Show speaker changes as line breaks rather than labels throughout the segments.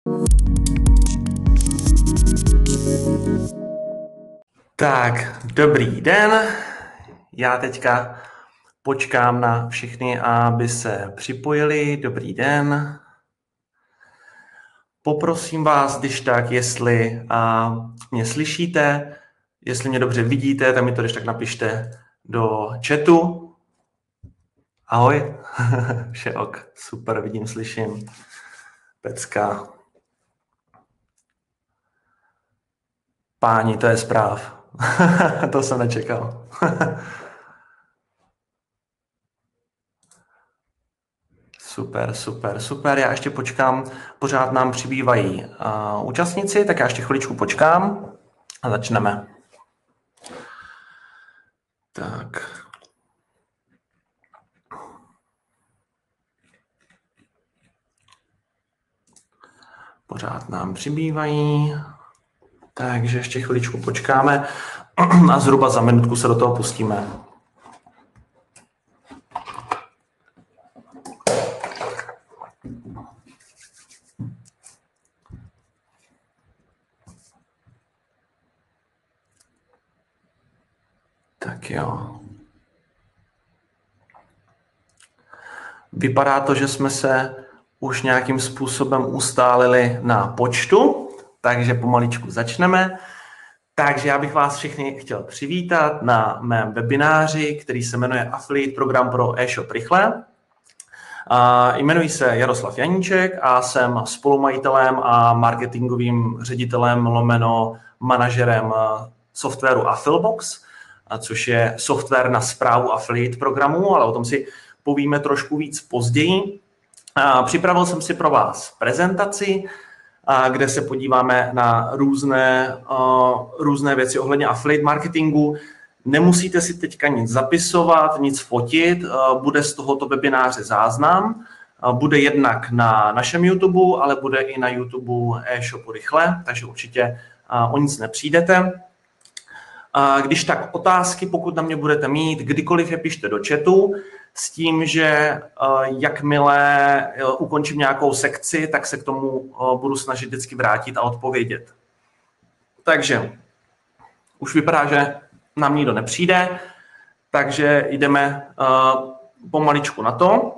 Tak, dobrý den. Já teďka počkám na všechny, aby se připojili. Dobrý den. Poprosím vás, když tak, jestli mě slyšíte, jestli mě dobře vidíte, tak mi to když tak napište do chatu. Ahoj. Vše ok. Super, vidím, slyším. Pecka. Páni, to je zpráv. To jsem nečekal. Super, super, super. Já ještě počkám, pořád nám přibývají účastníci, tak já ještě chviličku počkám a začneme. Tak. Pořád nám přibývají, takže ještě chviličku počkáme a zhruba za minutku se do toho pustíme. Tak jo. Vypadá to, že jsme se už nějakým způsobem ustálili na počtu, takže pomaličku začneme. Takže já bych vás všechny chtěl přivítat na mém webináři, který se jmenuje Affiliate program pro e-shop rychle. Jmenuji se Jaroslav Janíček a jsem spolumajitelem a marketingovým ředitelem lomeno manažerem softwaru Affilbox, což je software na správu affiliate programů, ale o tom si povíme trošku víc později. Připravil jsem si pro vás prezentaci, kde se podíváme na různé věci ohledně affiliate marketingu. Nemusíte si teďka nic zapisovat, nic fotit, bude z tohoto webináře záznam. Bude jednak na našem YouTube, ale bude i na YouTube e-shopu rychle, takže určitě o nic nepřijdete. Když tak otázky, pokud na mě budete mít, kdykoliv je pište do chatu, s tím, že jakmile ukončím nějakou sekci, tak se k tomu budu snažit vždycky vrátit a odpovědět. Takže už vypadá, že nám nikdo nepřijde, takže jdeme pomaličku na to.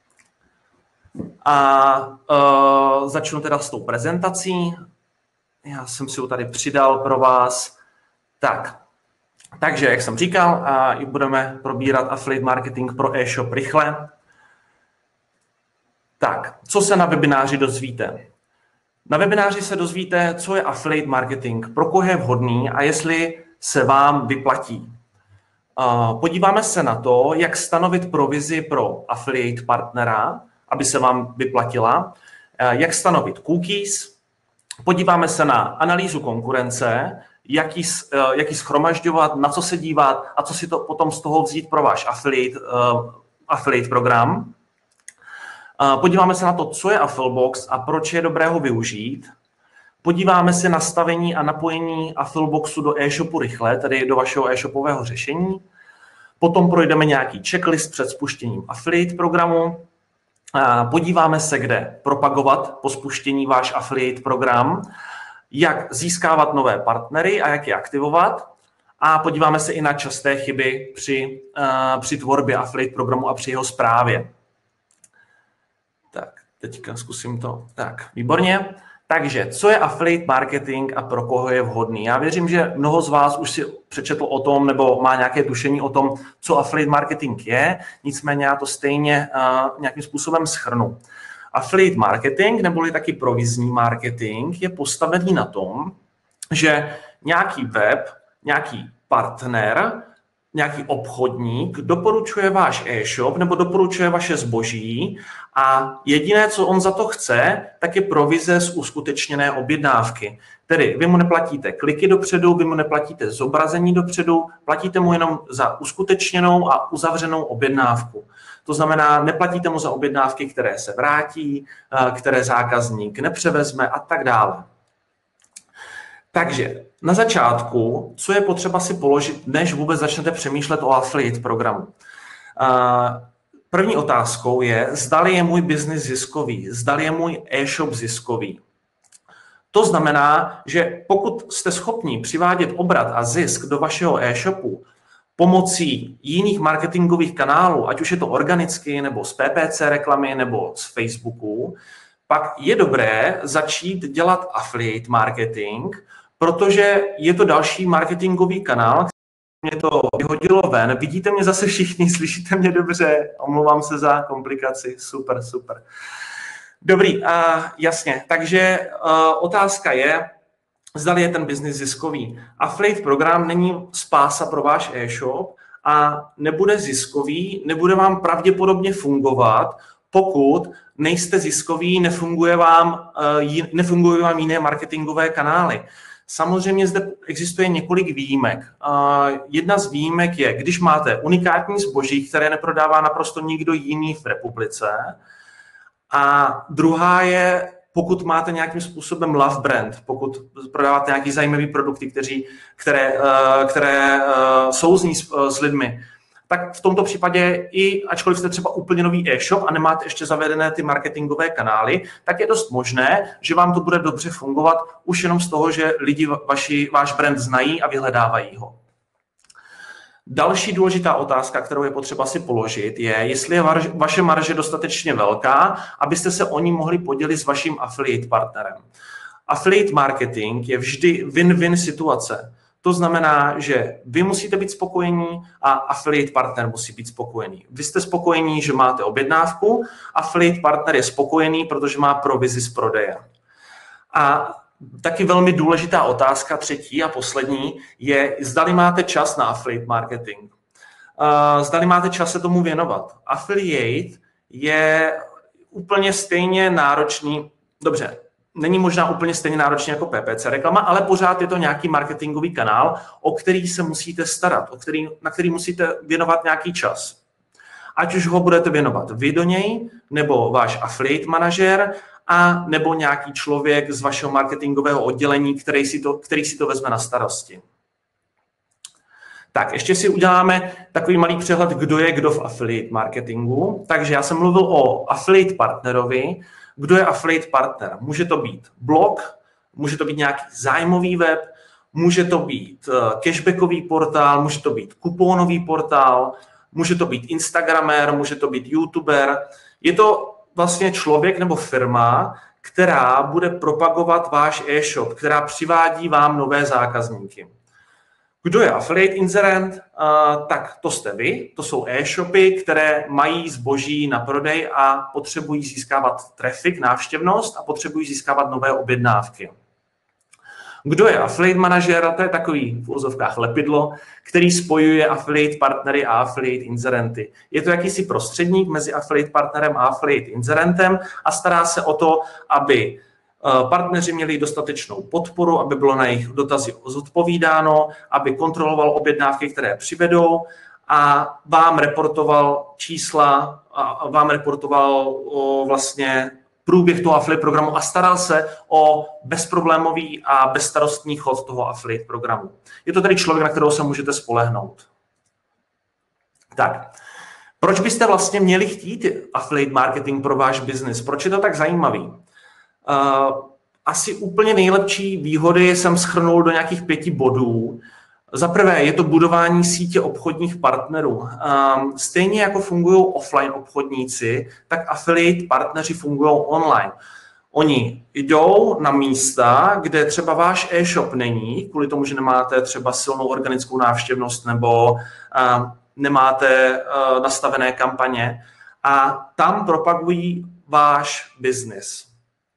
A začnu teda s tou prezentací. Já jsem si ji tady přidal pro vás. Takže, jak jsem říkal, budeme probírat affiliate marketing pro e-shop rychle. Tak, co se na webináři dozvíte? Na webináři se dozvíte, co je affiliate marketing, pro koho je vhodný a jestli se vám vyplatí. Podíváme se na to, jak stanovit provizi pro affiliate partnera, aby se vám vyplatila, jak stanovit cookies, podíváme se na analýzu konkurence, jak ji shromažďovat, na co se dívat a co si to potom z toho vzít pro váš affiliate program. Podíváme se na to, co je Affilbox a proč je dobré ho využít. Podíváme se na nastavení a napojení Affilboxu do e-shopu rychle, tedy do vašeho e-shopového řešení. Potom projdeme nějaký checklist před spuštěním affiliate programu. Podíváme se, kde propagovat po spuštění váš affiliate program, jak získávat nové partnery a jak je aktivovat. A podíváme se i na časté chyby při tvorbě affiliate programu a při jeho správě. Tak, teďka zkusím to. Tak, výborně. Takže, co je affiliate marketing a pro koho je vhodný? Já věřím, že mnoho z vás už si přečetl o tom nebo má nějaké tušení o tom, co affiliate marketing je, nicméně já to stejně nějakým způsobem shrnu. Affiliate marketing, neboli taky provizní marketing, je postavený na tom, že nějaký web, nějaký partner, nějaký obchodník doporučuje váš e-shop nebo doporučuje vaše zboží a jediné, co on za to chce, tak je provize z uskutečněné objednávky. Tedy vy mu neplatíte kliky dopředu, vy mu neplatíte zobrazení dopředu, platíte mu jenom za uskutečněnou a uzavřenou objednávku. To znamená, neplatíte mu za objednávky, které se vrátí, které zákazník nepřevezme a tak dále. Takže na začátku, co je potřeba si položit, než vůbec začnete přemýšlet o affiliate programu. První otázkou je, zdali je můj biznis ziskový, zdali je můj e-shop ziskový. To znamená, že pokud jste schopni přivádět obrat a zisk do vašeho e-shopu pomocí jiných marketingových kanálů, ať už je to organicky, nebo z PPC reklamy, nebo z Facebooku, pak je dobré začít dělat affiliate marketing, protože je to další marketingový kanál, mě to vyhodilo ven. Vidíte mě zase všichni, slyšíte mě dobře, omlouvám se za komplikaci, super. Dobrý, jasně, takže otázka je, zdali je ten biznis ziskový. Affiliate program není spása pro váš e-shop a nebude ziskový, nebude vám pravděpodobně fungovat, pokud nejste ziskový, nefungují vám jiné marketingové kanály. Samozřejmě zde existuje několik výjimek. Jedna z výjimek je, když máte unikátní zboží, které neprodává naprosto nikdo jiný v republice. A druhá je, pokud máte nějakým způsobem love brand, pokud prodáváte nějaký zajímavý produkty, které souzní s lidmi, tak v tomto případě i, ačkoliv jste třeba úplně nový e-shop a nemáte ještě zavedené ty marketingové kanály, tak je dost možné, že vám to bude dobře fungovat už jenom z toho, že lidi váš brand znají a vyhledávají ho. Další důležitá otázka, kterou je potřeba si položit, je, jestli je vaše marže dostatečně velká, abyste se o ní mohli podělit s vaším affiliate partnerem. Affiliate marketing je vždy win-win situace. To znamená, že vy musíte být spokojení a affiliate partner musí být spokojený. Vy jste spokojení, že máte objednávku, affiliate partner je spokojený, protože má provizi z prodeje. A taky velmi důležitá otázka, třetí a poslední, je, zdali máte čas na affiliate marketing. Zdali máte čas se tomu věnovat. Affiliate je úplně stejně náročný, dobře, není možná úplně stejně náročný jako PPC reklama, ale pořád je to nějaký marketingový kanál, o který se musíte starat, na který musíte věnovat nějaký čas. Ať už ho budete věnovat vy do něj, nebo váš affiliate manažer, a nebo nějaký člověk z vašeho marketingového oddělení, který si to vezme na starosti. Tak, ještě si uděláme takový malý přehled, kdo je kdo v affiliate marketingu. Takže já jsem mluvil o affiliate partnerovi. Kdo je affiliate partner? Může to být blog, může to být nějaký zájmový web, může to být cashbackový portál, může to být kupónový portál, může to být instagramer, může to být youtuber. Je to vlastně člověk nebo firma, která bude propagovat váš e-shop, která přivádí vám nové zákazníky. Kdo je affiliate inzerent? Tak to jste vy, to jsou e-shopy, které mají zboží na prodej a potřebují získávat traffic, návštěvnost a potřebují získávat nové objednávky. Kdo je affiliate manažer? To je takový v úzovkách lepidlo, který spojuje affiliate partnery a affiliate inzerenty. Je to jakýsi prostředník mezi affiliate partnerem a affiliate inzerentem a stará se o to, aby partneři měli dostatečnou podporu, aby bylo na jejich dotazy zodpovídáno, aby kontroloval objednávky, které přivedou a vám reportoval čísla a vám reportoval vlastně průběh toho affiliate programu a staral se o bezproblémový a bezstarostný chod toho affiliate programu. Je to tedy člověk, na kterého se můžete spolehnout. Tak, proč byste vlastně měli chtít affiliate marketing pro váš biznis? Proč je to tak zajímavý? Asi úplně nejlepší výhody jsem shrnul do nějakých 5 bodů. Za prvé je to budování sítě obchodních partnerů. Stejně jako fungují offline obchodníci, tak affiliate partneři fungují online. Oni jdou na místa, kde třeba váš e-shop není, kvůli tomu, že nemáte třeba silnou organickou návštěvnost nebo nemáte nastavené kampaně a tam propagují váš biznis.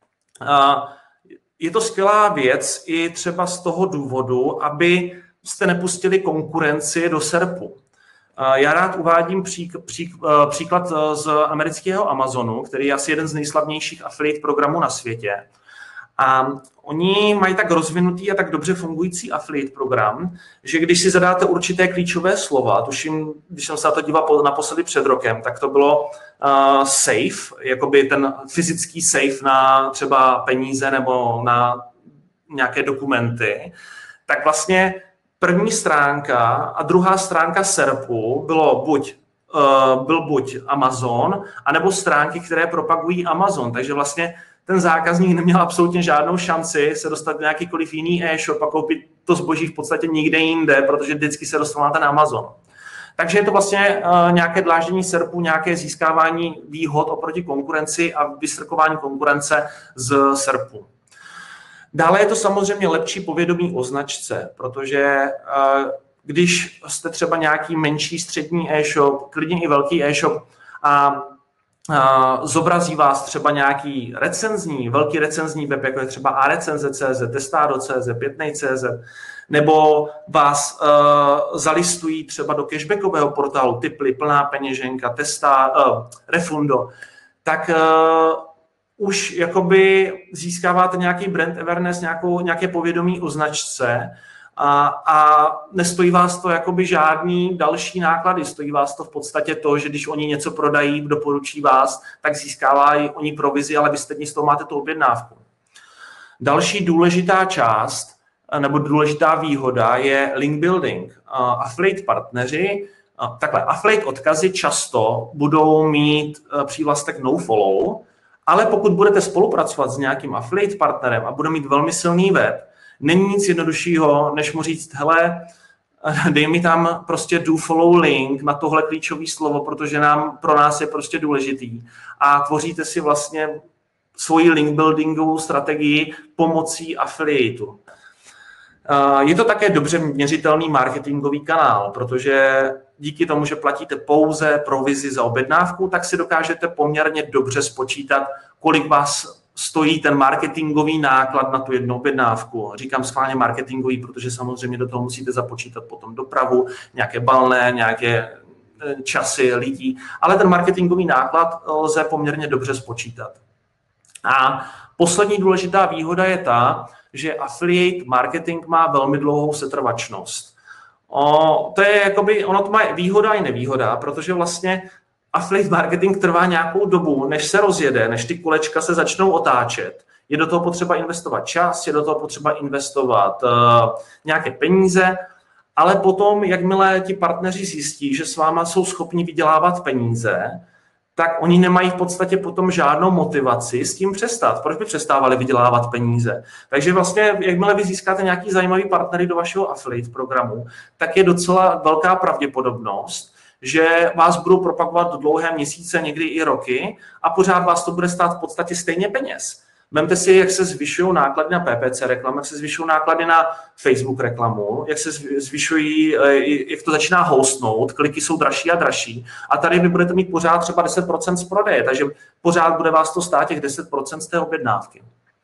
Je to skvělá věc i třeba z toho důvodu, aby jste nepustili konkurenci do SERPu. Já rád uvádím příklad z amerického Amazonu, který je asi jeden z nejslavnějších affiliate programů na světě. A oni mají tak rozvinutý a tak dobře fungující affiliate program, že když si zadáte určité klíčové slova, tuším, když jsem se na to díval naposledy před rokem, tak to bylo safe, jakoby ten fyzický safe na třeba peníze nebo na nějaké dokumenty, tak vlastně první stránka a druhá stránka SERPu byl buď Amazon, anebo stránky, které propagují Amazon. Takže vlastně ten zákazník neměl absolutně žádnou šanci se dostat do nějakýkoliv jiný e-shop a koupit to zboží v podstatě nikde jinde, protože vždycky se dostal na ten Amazon. Takže je to vlastně nějaké dláždění SERPu, nějaké získávání výhod oproti konkurenci a vystrkování konkurence z SERPu. Dále je to samozřejmě lepší povědomí o značce, protože když jste třeba nějaký menší střední e-shop, klidně i velký e-shop a zobrazí vás třeba nějaký velký recenzní web, jako je třeba arecenze.cz, testado.cz, pětnej.cz, nebo vás zalistují třeba do cashbackového portálu Tiply, Plná peněženka, Refundo, tak už jakoby získáváte nějaký brand awareness, nějaké povědomí o značce a nestojí vás to jakoby žádný další náklady. Stojí vás to v podstatě to, že když oni něco prodají, doporučí vás, tak získávají oni provizi, ale vy stejně z toho máte tu objednávku. Další důležitá část nebo důležitá výhoda je link building. Affiliate partneři, affiliate odkazy často budou mít přívlastek nofollow, ale pokud budete spolupracovat s nějakým affiliate partnerem a bude mít velmi silný web, není nic jednoduššího, než mu říct, hele, dej mi tam prostě do follow link na tohle klíčové slovo, protože pro nás je prostě důležitý. A tvoříte si vlastně svoji link buildingovou strategii pomocí affiliateu. Je to také dobře měřitelný marketingový kanál, protože díky tomu, že platíte pouze provizi za objednávku, tak si dokážete poměrně dobře spočítat, kolik vás stojí ten marketingový náklad na tu jednu objednávku. Říkám schválně marketingový, protože samozřejmě do toho musíte započítat potom dopravu, nějaké balné, nějaké časy lidí, ale ten marketingový náklad lze poměrně dobře spočítat. A poslední důležitá výhoda je ta, že affiliate marketing má velmi dlouhou setrvačnost. To je jakoby, ono to má výhoda i nevýhoda, protože vlastně affiliate marketing trvá nějakou dobu, než se rozjede, než ty kolečka se začnou otáčet. Je do toho potřeba investovat čas, je do toho potřeba investovat nějaké peníze, ale potom, jakmile ti partneři zjistí, že s váma jsou schopni vydělávat peníze, tak oni nemají v podstatě potom žádnou motivaci s tím přestat. Proč by přestávali vydělávat peníze? Takže vlastně, jakmile vy získáte nějaký zajímavý partnery do vašeho affiliate programu, tak je docela velká pravděpodobnost, že vás budou propagovat dlouhé měsíce, někdy i roky a pořád vás to bude stát v podstatě stejně peněz. Vemte si, jak se zvyšují náklady na PPC reklamu, jak se zvyšují náklady na Facebook reklamu, jak se zvyšují, jak to začíná hostnout, kliky jsou dražší a dražší. A tady vy budete mít pořád třeba 10% z prodeje, takže pořád bude vás to stát těch 10% z té objednávky.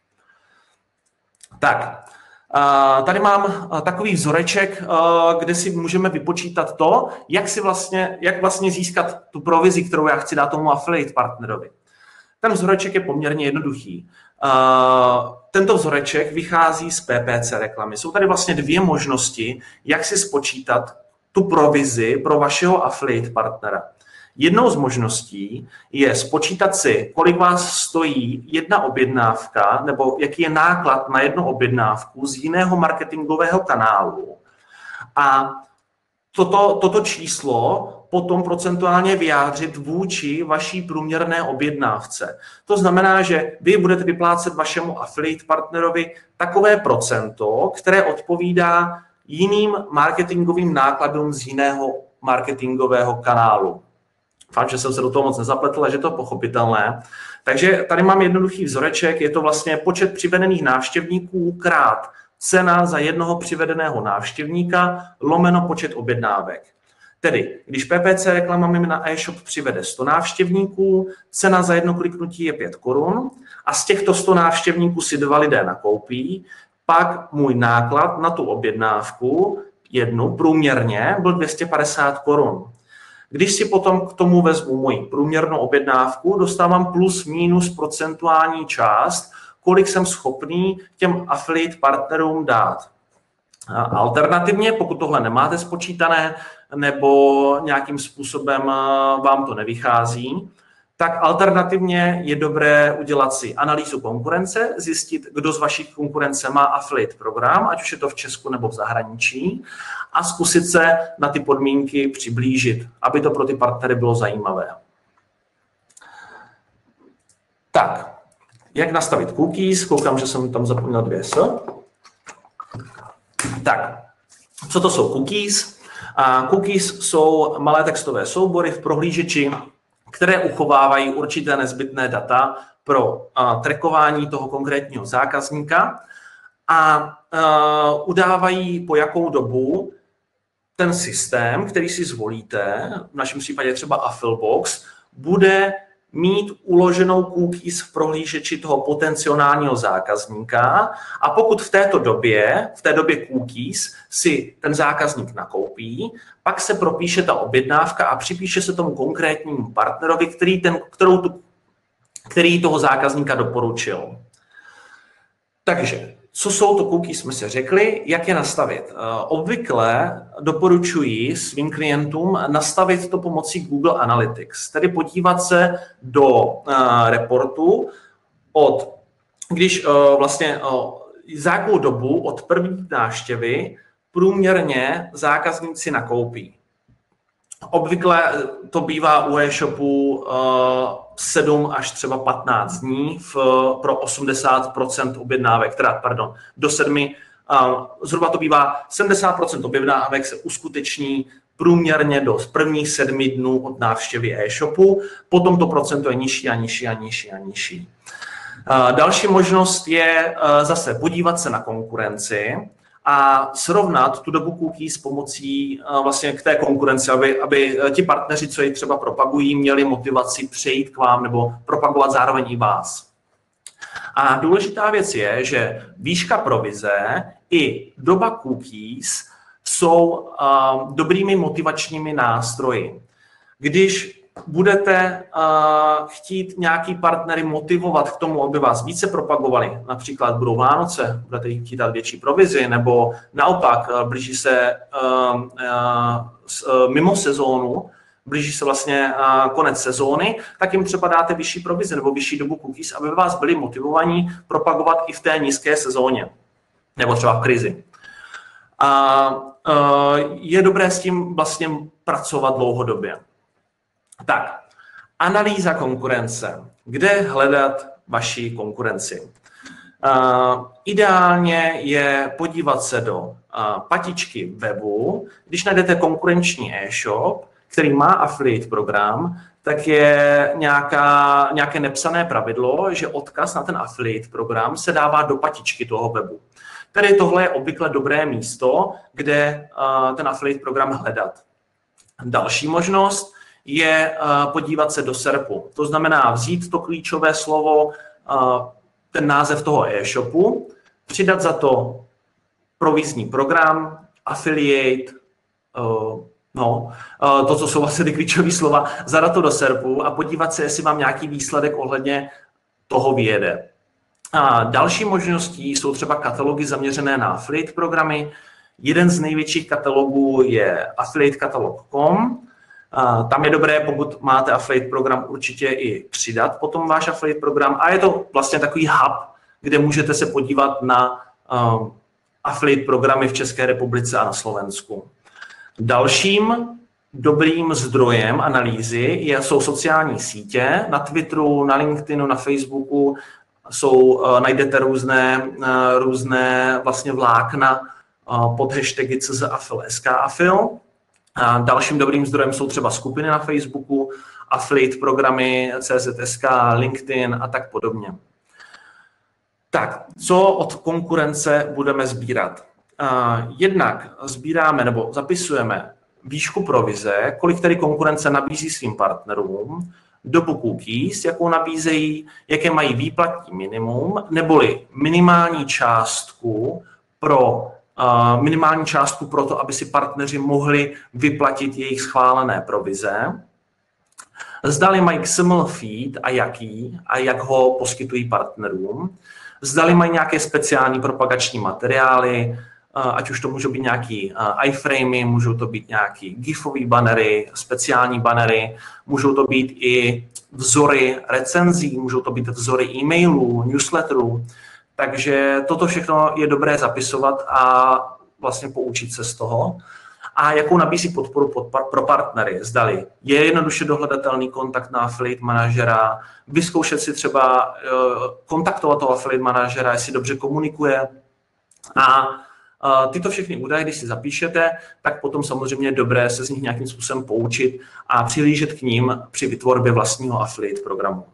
Tak, tady mám takový vzoreček, kde si můžeme vypočítat to, jak vlastně získat tu provizi, kterou já chci dát tomu affiliate partnerovi. Ten vzoreček je poměrně jednoduchý. Tento vzoreček vychází z PPC reklamy. Jsou tady vlastně dvě možnosti, jak si spočítat tu provizi pro vašeho affiliate partnera. Jednou z možností je spočítat si, kolik vás stojí jedna objednávka, nebo jaký je náklad na jednu objednávku z jiného marketingového kanálu. A toto číslo potom procentuálně vyjádřit vůči vaší průměrné objednávce. To znamená, že vy budete vyplácet vašemu affiliate partnerovi takové procento, které odpovídá jiným marketingovým nákladům z jiného marketingového kanálu. Doufám, že jsem se do toho moc nezapletl, že to je pochopitelné. Takže tady mám jednoduchý vzoreček, je to vlastně počet přivedených návštěvníků krát cena za jednoho přivedeného návštěvníka lomeno počet objednávek. Tedy, když PPC reklama mi na e-shop přivede 100 návštěvníků, cena za jedno kliknutí je 5 korun a z těchto 100 návštěvníků si 2 lidé nakoupí, pak můj náklad na tu objednávku jednu průměrně byl 250 korun. Když si potom k tomu vezmu moji průměrnou objednávku, dostávám plus minus procentuální část, kolik jsem schopný těm affiliate partnerům dát. Alternativně, pokud tohle nemáte spočítané nebo nějakým způsobem vám to nevychází, tak alternativně je dobré udělat si analýzu konkurence, zjistit, kdo z vašich konkurence má affiliate program, ať už je to v Česku nebo v zahraničí, a zkusit se na ty podmínky přiblížit, aby to pro ty partnery bylo zajímavé. Tak, Jak nastavit cookies? Koukám, že jsem tam zapomněl 2 S. Tak, co to jsou cookies? Cookies jsou malé textové soubory v prohlížeči, které uchovávají určité nezbytné data pro trackování toho konkrétního zákazníka a udávají, po jakou dobu ten systém, který si zvolíte, v našem případě třeba Affilbox, bude mít uloženou cookies v prohlížeči toho potenciálního zákazníka a pokud v té době cookies si ten zákazník nakoupí, pak se propíše ta objednávka a připíše se tomu konkrétnímu partnerovi, který toho zákazníka doporučil. Takže, co jsou to cookies, jsme si řekli, jak je nastavit. Obvykle doporučuji svým klientům nastavit to pomocí Google Analytics, tedy podívat se do reportu za jakou dobu od první návštěvy průměrně zákazníci nakoupí. Obvykle to bývá u e-shopu 7 až třeba 15 dní pro 80% objednávek, do 7, zhruba to bývá 70% objednávek se uskuteční průměrně do prvních 7 dnů od návštěvy e-shopu, potom to procento je nižší a nižší a nižší a nižší. Další možnost je zase podívat se na konkurenci a srovnat tu dobu cookies s pomocí vlastně k té konkurenci, aby ti partneři, co ji třeba propagují, měli motivaci přejít k vám nebo propagovat zároveň i vás. A důležitá věc je, že výška provize i doba cookies jsou dobrými motivačními nástroji. Když budete chtít nějaký partnery motivovat k tomu, aby vás více propagovali, například budou Vánoce, budete jim chtít dát větší provizi, nebo naopak blíží se mimo sezónu, blíží se vlastně konec sezóny, tak jim třeba dáte vyšší provizi nebo vyšší dobu cookies, aby vás byli motivovaní propagovat i v té nízké sezóně, nebo třeba v krizi. Je dobré s tím vlastně pracovat dlouhodobě. Tak, analýza konkurence. Kde hledat vaši konkurenci? Ideálně je podívat se do patičky webu. Když najdete konkurenční e-shop, který má affiliate program, tak je nějaké nepsané pravidlo, že odkaz na ten affiliate program se dává do patičky toho webu. Tedy tohle je obvykle dobré místo, kde ten affiliate program hledat. Další možnost je podívat se do SERPu. To znamená vzít to klíčové slovo, ten název toho e-shopu, přidat za to provizní program, affiliate, to, co jsou vlastně ty klíčové slova, zadat to do SERPu a podívat se, jestli vám nějaký výsledek ohledně toho vyjede. A další možností jsou třeba katalogy zaměřené na affiliate programy. Jeden z největších katalogů je affiliatekatalog.com. Tam je dobré, pokud máte affiliate program, určitě i přidat potom váš affiliate program. A je to vlastně takový hub, kde můžete se podívat na affiliate programy v České republice a na Slovensku. Dalším dobrým zdrojem analýzy jsou sociální sítě. Na Twitteru, na LinkedInu, na Facebooku najdete různé vlastně vlákna pod hashtagy CZAffil, SKAffil. A dalším dobrým zdrojem jsou třeba skupiny na Facebooku, affiliate programy, CZSK, LinkedIn a tak podobně. Tak, co od konkurence budeme sbírat? Jednak sbíráme nebo zapisujeme výšku provize, kolik tedy konkurence nabízí svým partnerům, dobu cookies, jakou nabízejí, jaké mají výplatní minimum, neboli minimální částku pro to, aby si partneři mohli vyplatit jejich schválené provize. Zdali mají XML feed a jaký a jak ho poskytují partnerům. Zdali mají nějaké speciální propagační materiály, ať už to můžou být nějaký iframey, můžou to být nějaký gifový bannery, speciální bannery, můžou to být i vzory recenzí, můžou to být vzory e-mailů, newsletterů. Takže toto všechno je dobré zapisovat a vlastně poučit se z toho. a jakou nabízí podporu pro partnery. Zdali je jednoduše dohledatelný kontakt na affiliate manažera, vyzkoušet si třeba kontaktovat toho affiliate manažera, jestli dobře komunikuje. A tyto všechny údaje, když si zapíšete, tak potom samozřejmě je dobré se z nich nějakým způsobem poučit a přihlížet k ním při vytvorbě vlastního affiliate programu.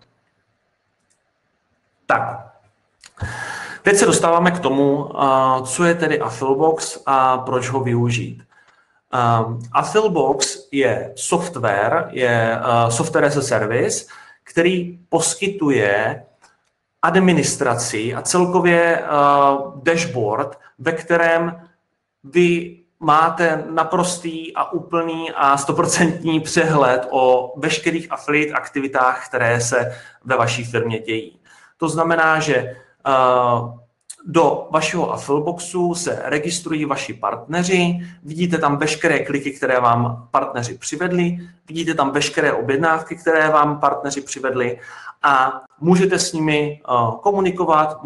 Tak, teď se dostáváme k tomu, co je tedy Affilbox a proč ho využít. Affilbox je software as a service, který poskytuje administraci a celkově dashboard, ve kterém vy máte naprostý a úplný a 100% přehled o veškerých affiliate aktivitách, které se ve vaší firmě dějí. To znamená, že do vašeho Affilboxu se registrují vaši partneři, vidíte tam veškeré kliky, které vám partneři přivedli, vidíte tam veškeré objednávky, které vám partneři přivedli a můžete s nimi komunikovat,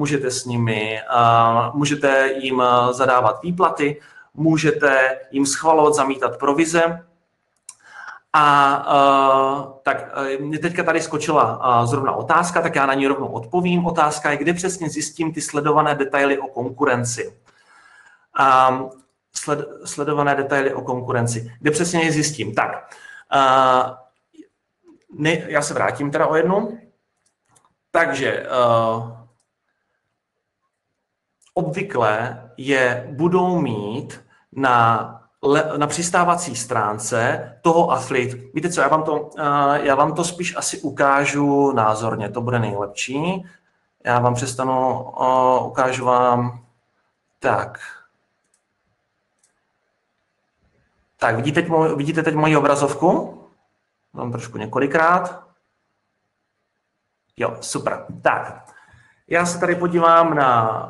můžete jim zadávat výplaty, můžete jim schvalovat, zamítat provize. Tak mě teďka tady skočila zrovna otázka, tak já na ní rovnou odpovím. Otázka je, kde přesně zjistím ty sledované detaily o konkurenci. Sledované detaily o konkurenci. Kde přesně je zjistím? Tak, já se vrátím teda o jednu. Takže obvykle je budou mít na přistávací stránce toho affiliate. Víte co, já vám to spíš asi ukážu názorně, to bude nejlepší. Já vám ukážu vám, tak. Tak, vidíte teď moji obrazovku? Mám trošku několikrát. Jo, super. Tak, já se tady podívám na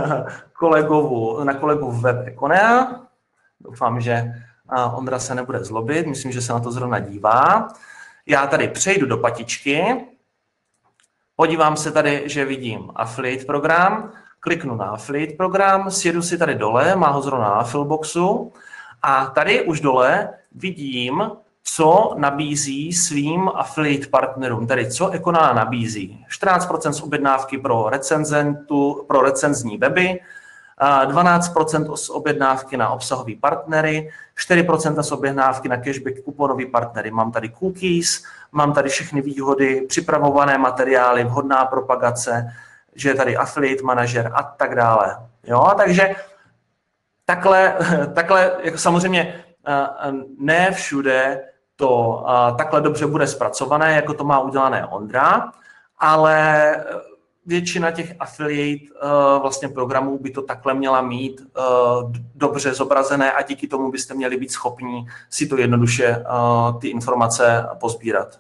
kolegu web Econea. Doufám, že Ondra se nebude zlobit, myslím, že se na to zrovna dívá. Já tady přejdu do patičky, podívám se tady, že vidím affiliate program, kliknu na affiliate program, sjedu si tady dole, má ho zrovna na Affilboxu a tady už dole vidím, co nabízí svým affiliate partnerům, tedy co Econa nabízí. 14% z objednávky pro recenzní weby, 12% z objednávky na obsahové partnery, 4% z objednávky na cashback kuponové partnery. Mám tady cookies, mám tady všechny výhody, připravované materiály, vhodná propagace, že je tady affiliate manažer a tak dále. Jo, takže takhle jako samozřejmě ne všude to takhle dobře bude zpracované, jako to má udělané Ondra, ale většina těch affiliate vlastně programů by to takhle měla mít dobře zobrazené a díky tomu byste měli být schopni si to jednoduše ty informace pozbírat.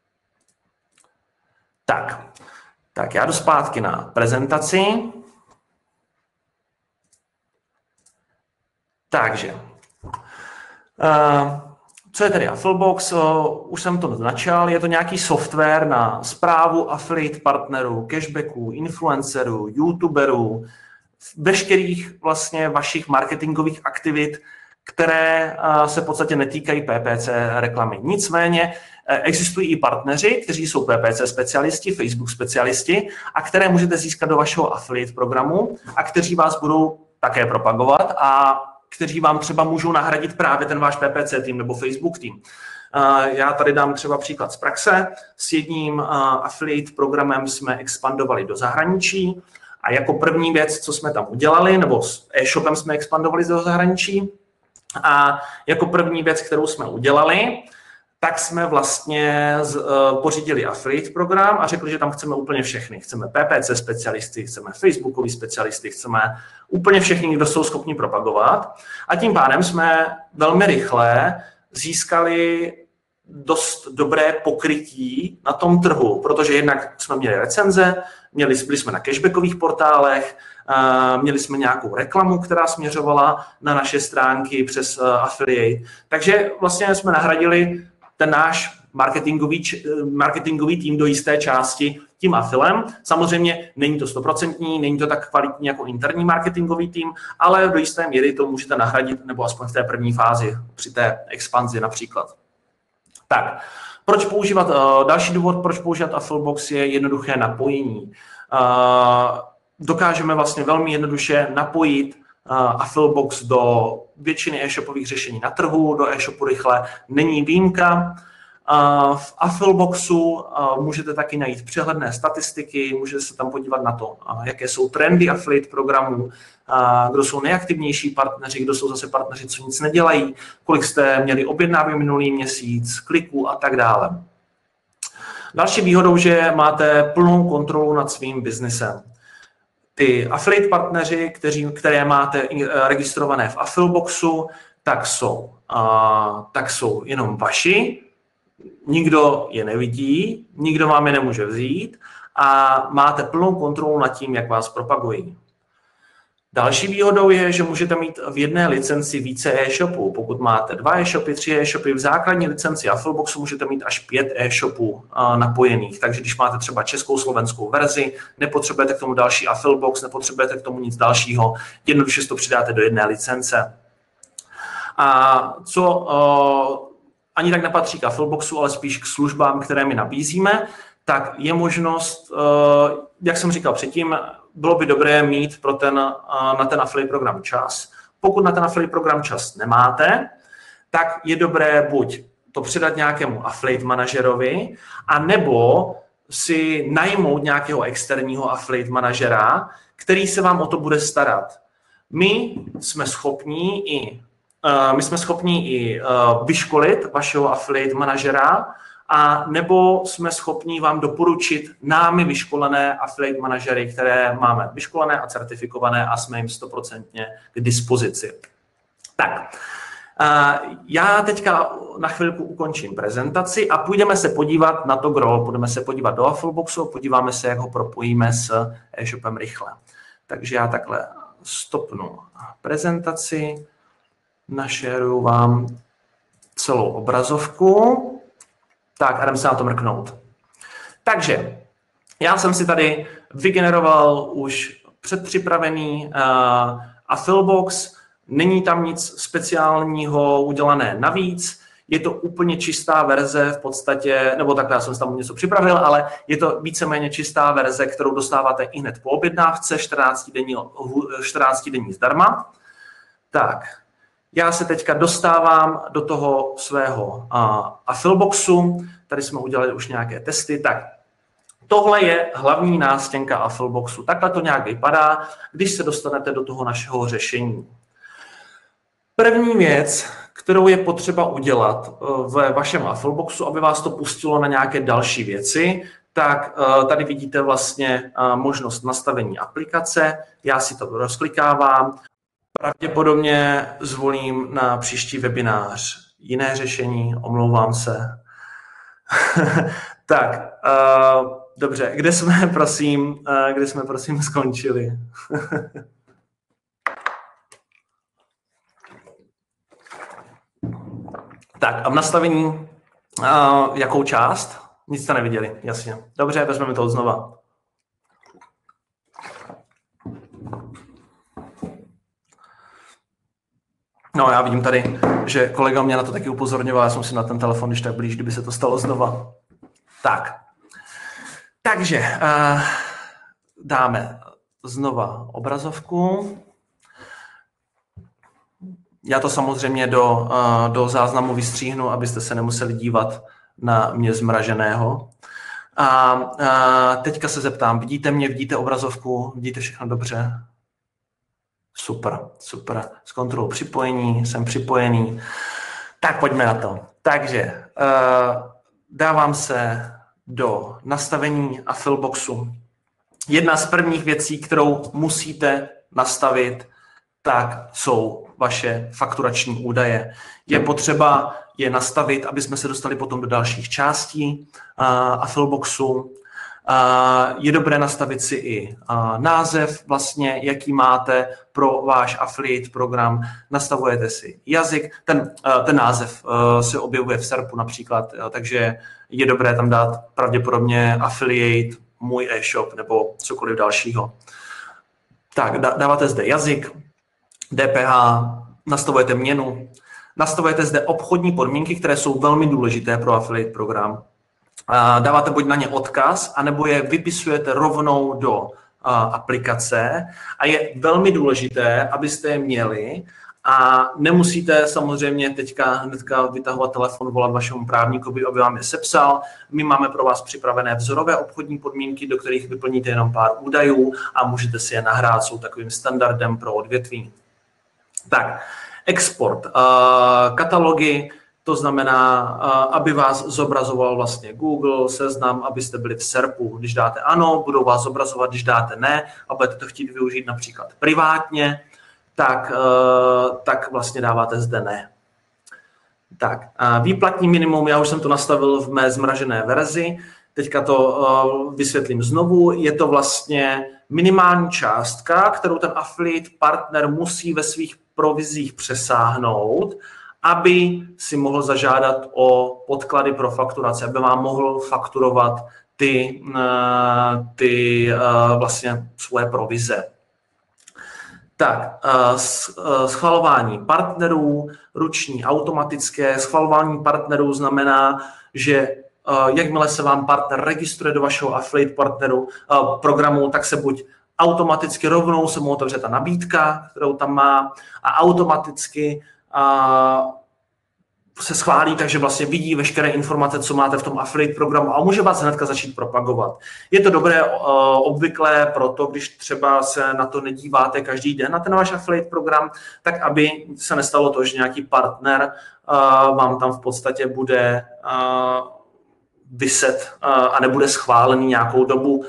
Tak já jdu zpátky na prezentaci. Takže, co je tedy Affilbox? Už jsem to naznačil, je to nějaký software na správu affiliate partnerů, cashbacků, influencerů, youtuberů, veškerých vlastně vašich marketingových aktivit, které se v podstatě netýkají PPC reklamy. Nicméně existují i partneři, kteří jsou PPC specialisti, Facebook specialisti a které můžete získat do vašeho affiliate programu a kteří vás budou také propagovat a kteří vám třeba můžou nahradit právě ten váš PPC tým nebo Facebook tým. Já tady dám třeba příklad z praxe. S jedním affiliate programem jsme expandovali do zahraničí a jako první věc, co jsme tam udělali, nebo s e-shopem jsme expandovali do zahraničí a jako první věc, kterou jsme udělali, tak jsme vlastně pořídili affiliate program a řekli, že tam chceme úplně všechny. Chceme PPC specialisty, chceme Facebookový specialisty, chceme úplně všechny, kdo jsou schopni propagovat. A tím pádem jsme velmi rychle získali dost dobré pokrytí na tom trhu, protože jednak jsme měli recenze, byli jsme na cashbackových portálech, měli jsme nějakou reklamu, která směřovala na naše stránky přes affiliate. Takže vlastně jsme nahradili ten náš marketingový tým do jisté části tím afilem. Samozřejmě není to 100%, není to tak kvalitní jako interní marketingový tým, ale do jisté míry to můžete nahradit, nebo aspoň v té první fázi, při té expanzi například. Tak, proč používat, další důvod, proč používat Affilbox je jednoduché napojení. Dokážeme vlastně velmi jednoduše napojit Affilbox do většiny e-shopových řešení na trhu, do e-shopu rychle není výjimka. V Affilboxu můžete taky najít přehledné statistiky, můžete se tam podívat na to, jaké jsou trendy affiliate programů, kdo jsou nejaktivnější partneři, kdo jsou zase partneři, co nic nedělají, kolik jste měli objednávek minulý měsíc, kliků a tak dále. Další výhodou, že máte plnou kontrolu nad svým biznesem. Ty affiliate partneři, které máte registrované v Affilboxu, tak jsou jenom vaši, nikdo je nevidí, nikdo vám je nemůže vzít a máte plnou kontrolu nad tím, jak vás propagují. Další výhodou je, že můžete mít v jedné licenci více e-shopů. Pokud máte 2 e-shopy, 3 e-shopy, v základní licenci Affilboxu můžete mít až 5 e-shopů napojených. Takže když máte třeba českou, slovenskou verzi, nepotřebujete k tomu další Affilbox, nepotřebujete k tomu nic dalšího, jednoduše si to přidáte do jedné licence. A co ani tak nepatří k Affilboxu, ale spíš k službám, které my nabízíme, tak je možnost, jak jsem říkal předtím, bylo by dobré mít na ten affiliate program čas. Pokud na ten affiliate program čas nemáte, tak je dobré buď to předat nějakému affiliate manažerovi, anebo si najmout nějakého externího affiliate manažera, který se vám o to bude starat. My jsme schopni i vyškolit vašeho affiliate manažera, a nebo jsme schopni vám doporučit námi vyškolené affiliate manažery, které máme vyškolené a certifikované a jsme jim 100% k dispozici. Tak, já teďka na chvilku ukončím prezentaci a půjdeme se podívat na to gro, půjdeme se podívat do Affilboxu, podíváme se, jak ho propojíme s e-shopem rychle. Takže já takhle stopnu prezentaci, našeruju vám celou obrazovku. Tak, a jdeme se na to mrknout. Takže, já jsem si tady vygeneroval už předpřipravený Affilbox, není tam nic speciálního udělané navíc, je to úplně čistá verze v podstatě, nebo takhle já jsem tam něco připravil, ale je to víceméně čistá verze, kterou dostáváte i hned po objednávce, 14 dní zdarma. Tak, já se teďka dostávám do toho svého Affilboxu. Tady jsme udělali už nějaké testy. Tak, tohle je hlavní nástěnka Affilboxu. Takhle to nějak vypadá, když se dostanete do toho našeho řešení. První věc, kterou je potřeba udělat ve vašem Affilboxu, aby vás to pustilo na nějaké další věci, tak tady vidíte vlastně možnost nastavení aplikace. Já si to rozklikávám. Pravděpodobně zvolím na příští webinář jiné řešení, omlouvám se. Tak, dobře, kde jsme prosím skončili? Tak a v nastavení jakou část? Nic jste neviděli, jasně. Dobře, vezmeme to znova. No, já vidím tady, že kolega mě na to taky upozorňoval, já jsem si na ten telefon, když tak blíž, kdyby se to stalo znova. Tak, takže dáme znova obrazovku. Já to samozřejmě do záznamu vystříhnu, abyste se nemuseli dívat na mě zmraženého. A teďka se zeptám, vidíte mě, vidíte obrazovku, vidíte všechno dobře? Super, super. S kontrolou připojení, jsem připojený. Tak pojďme na to. Takže dávám se do nastavení Affilboxu. Jedna z prvních věcí, kterou musíte nastavit, tak jsou vaše fakturační údaje. Je potřeba je nastavit, aby jsme se dostali potom do dalších částí Affilboxu. Je dobré nastavit si i název, vlastně, jaký máte pro váš affiliate program. Nastavujete si jazyk, ten název se objevuje v SERPu například, takže je dobré tam dát pravděpodobně affiliate můj e-shop nebo cokoliv dalšího. Tak, dáváte zde jazyk, DPH, nastavujete měnu, nastavujete zde obchodní podmínky, které jsou velmi důležité pro affiliate program. Dáváte buď na ně odkaz, anebo je vypisujete rovnou do aplikace a je velmi důležité, abyste je měli a nemusíte samozřejmě teďka hnedka vytahovat telefon, volat vašemu právníkovi, aby vám je sepsal. My máme pro vás připravené vzorové obchodní podmínky, do kterých vyplníte jenom pár údajů a můžete si je nahrát, jsou takovým standardem pro odvětví. Tak, export, katalogy, to znamená, aby vás zobrazoval vlastně Google, Seznam, abyste byli v SERPu. Když dáte ano, budou vás zobrazovat, když dáte ne a budete to chtít využít například privátně, tak vlastně dáváte zde ne. Tak, výplatní minimum, já už jsem to nastavil v mé zmražené verzi, teďka to vysvětlím znovu, je to vlastně minimální částka, kterou ten affiliate partner musí ve svých provizích přesáhnout, aby si mohl zažádat o podklady pro fakturaci, aby vám mohl fakturovat ty vlastně svoje provize. Tak, schvalování partnerů, ruční, automatické. Schvalování partnerů znamená, že jakmile se vám partner registruje do vašeho affiliate partneru programu, tak se buď automaticky rovnou se mu otevře ta nabídka, kterou tam má, a automaticky se schválí, takže vlastně vidí veškeré informace, co máte v tom affiliate programu a může vás hnedka začít propagovat. Je to dobré obvyklé proto, když třeba se na to nedíváte každý den na ten váš affiliate program, tak aby se nestalo to, že nějaký partner vám tam v podstatě bude viset a nebude schválený nějakou dobu,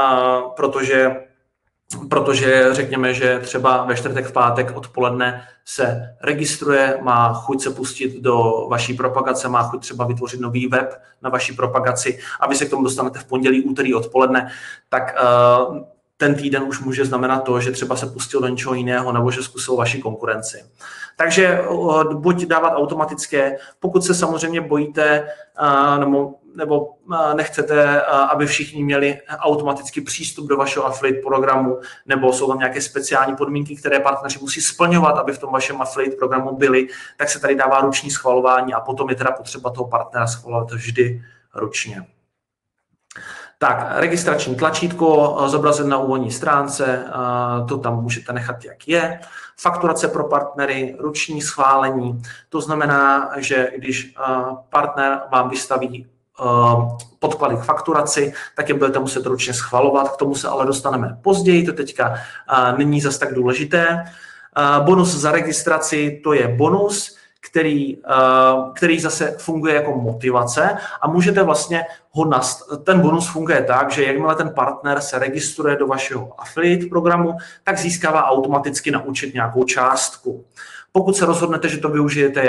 protože řekněme, že třeba ve čtvrtek, v pátek odpoledne se registruje, má chuť se pustit do vaší propagace, má chuť třeba vytvořit nový web na vaší propagaci a vy se k tomu dostanete v pondělí, úterý odpoledne, tak ten týden už může znamenat to, že třeba se pustil do něčeho jiného nebo že zkusil vaši konkurenci. Takže buď dávat automatické, pokud se samozřejmě bojíte nebo nechcete, aby všichni měli automaticky přístup do vašeho affiliate programu, nebo jsou tam nějaké speciální podmínky, které partneři musí splňovat, aby v tom vašem affiliate programu byli, tak se tady dává ruční schvalování a potom je teda potřeba toho partnera schvalovat vždy ručně. Tak, registrační tlačítko, zobrazit na úvodní stránce, to tam můžete nechat, jak je. Fakturace pro partnery, ruční schválení, to znamená, že když partner vám vystaví podklady k fakturaci, tak je budete muset ručně schvalovat, k tomu se ale dostaneme později, to teďka není zas tak důležité. Bonus za registraci, to je bonus, který zase funguje jako motivace a můžete vlastně ten bonus funguje tak, že jakmile ten partner se registruje do vašeho affiliate programu, tak získává automaticky na účet nějakou částku. Pokud se rozhodnete, že to využijete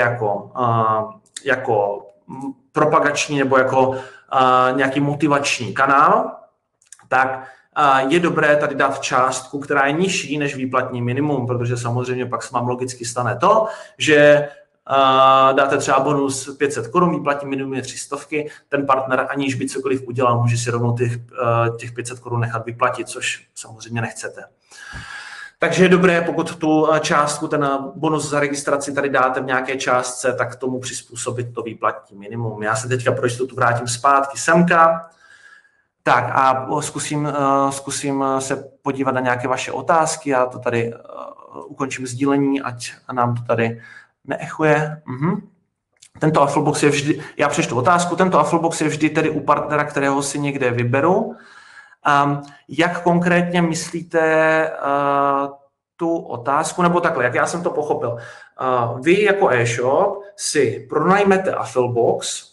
jako propagační nebo jako nějaký motivační kanál, tak je dobré tady dát částku, která je nižší než výplatní minimum, protože samozřejmě pak se vám logicky stane to, že dáte třeba bonus 500 Kč, výplatní minimum je 300, ten partner aniž by cokoliv udělal, může si rovnou těch 500 Kč nechat vyplatit, což samozřejmě nechcete. Takže je dobré, pokud tu částku, ten bonus za registraci tady dáte v nějaké částce, tak tomu přizpůsobit to výplatní minimum. Já se teďka pro jistotu vrátím zpátky semka. Tak a zkusím se podívat na nějaké vaše otázky. Já to tady ukončím sdílení, ať nám to tady neechuje. Tento Afflebox je vždy, já přečtu otázku, tento Afflebox je vždy tedy u partnera, kterého si někde vyberu. Jak konkrétně myslíte tu otázku, nebo takhle, jak já jsem to pochopil. Vy jako e-shop si pronajmete Afflebox,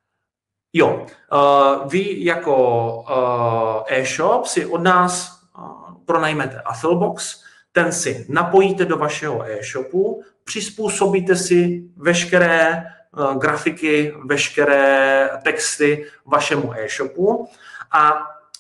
vy jako e-shop si od nás pronajmete Afflebox, ten si napojíte do vašeho e-shopu, přizpůsobíte si veškeré grafiky, veškeré texty vašemu e-shopu a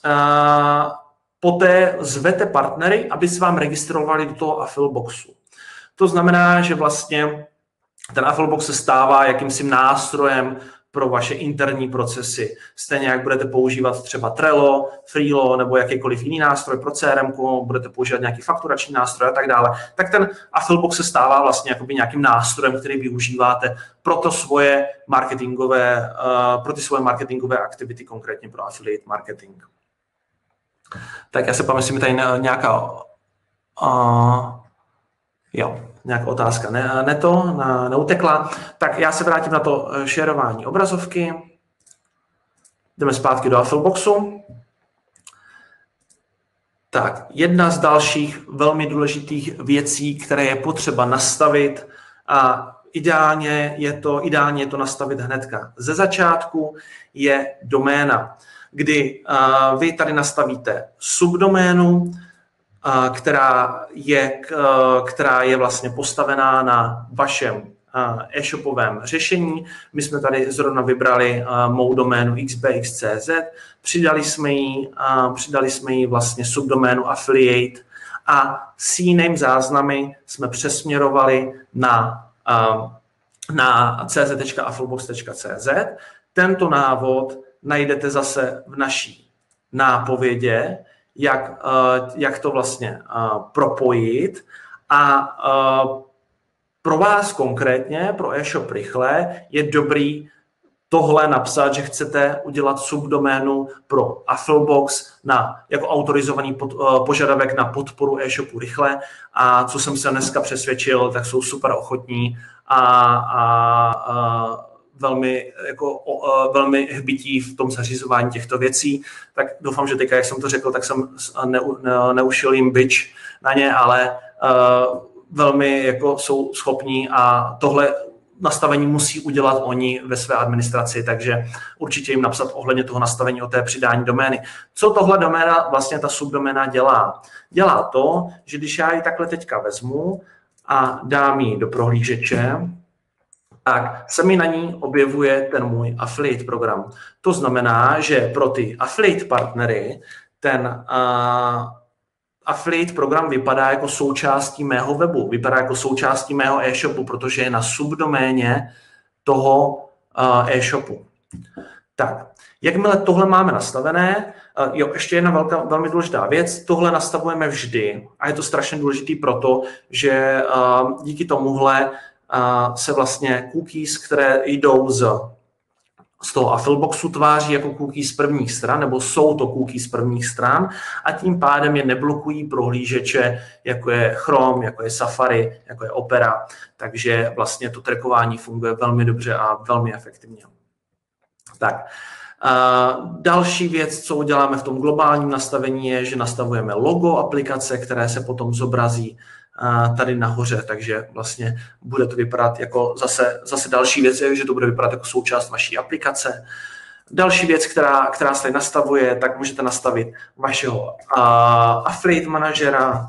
poté zvete partnery, aby se vám registrovali do toho Affleboxu. To znamená, že vlastně ten Afflebox se stává jakýmsi nástrojem pro vaše interní procesy. Stejně jak budete používat třeba Trello, Freelo nebo jakýkoliv jiný nástroj pro CRM, budete používat nějaký fakturační nástroj a tak dále, tak ten Affilibox se stává vlastně jakoby nějakým nástrojem, který využíváte pro to svoje marketingové, pro ty svoje marketingové aktivity, konkrétně pro affiliate marketing. Tak já se pamatuju, jestli mi tady nějaká nějaká otázka neutekla. Tak já se vrátím na to šerování obrazovky. Jdeme zpátky do Affiliboxu. Tak, jedna z dalších velmi důležitých věcí, které je potřeba nastavit, a ideálně je to nastavit hnedka ze začátku, je doména, kdy vy tady nastavíte subdoménu, která je vlastně postavená na vašem e-shopovém řešení. My jsme tady zrovna vybrali mou doménu xbx.cz, přidali jsme jí vlastně subdoménu affiliate a s jiným záznamy jsme přesměrovali na cz.affilibox.cz. Tento návod najdete zase v naší nápovědě, jak to vlastně propojit, a pro vás konkrétně, pro e-shop rychle, je dobrý tohle napsat, že chcete udělat subdoménu pro Affilibox jako autorizovaný požadavek na podporu e-shopu rychle, a co jsem se dneska přesvědčil, tak jsou super ochotní a velmi hbití v tom zařizování těchto věcí. Tak doufám, že teďka, jak jsem to řekl, tak jsem neušil jim bič na ně, ale velmi jsou schopní, a tohle nastavení musí udělat oni ve své administraci, takže určitě jim napsat ohledně toho nastavení o té přidání domény. Co tohle doména, vlastně ta subdoména dělá? Dělá to, že když já ji takhle teďka vezmu a dám ji do prohlížeče, tak se mi na ní objevuje ten můj affiliate program. To znamená, že pro ty affiliate partnery ten affiliate program vypadá jako součástí mého webu, vypadá jako součástí mého e-shopu, protože je na subdoméně toho e-shopu. Tak, jakmile tohle máme nastavené, ještě jedna velmi důležitá věc, tohle nastavujeme vždy a je to strašně důležitý proto, že díky tomuhle se vlastně cookies, které jdou z toho Affiliboxu, tváří jako cookies prvních stran, nebo jsou to cookies prvních stran, a tím pádem je neblokují prohlížeče, jako je Chrome, jako je Safari, jako je Opera. Takže vlastně to trackování funguje velmi dobře a velmi efektivně. Tak. Další věc, co uděláme v tom globálním nastavení, je, že nastavujeme logo aplikace, které se potom zobrazí tady nahoře, takže vlastně bude to vypadat jako zase další věc je, že to bude vypadat jako součást vaší aplikace. Další věc, která se tady nastavuje, tak můžete nastavit vašeho affiliate manažera.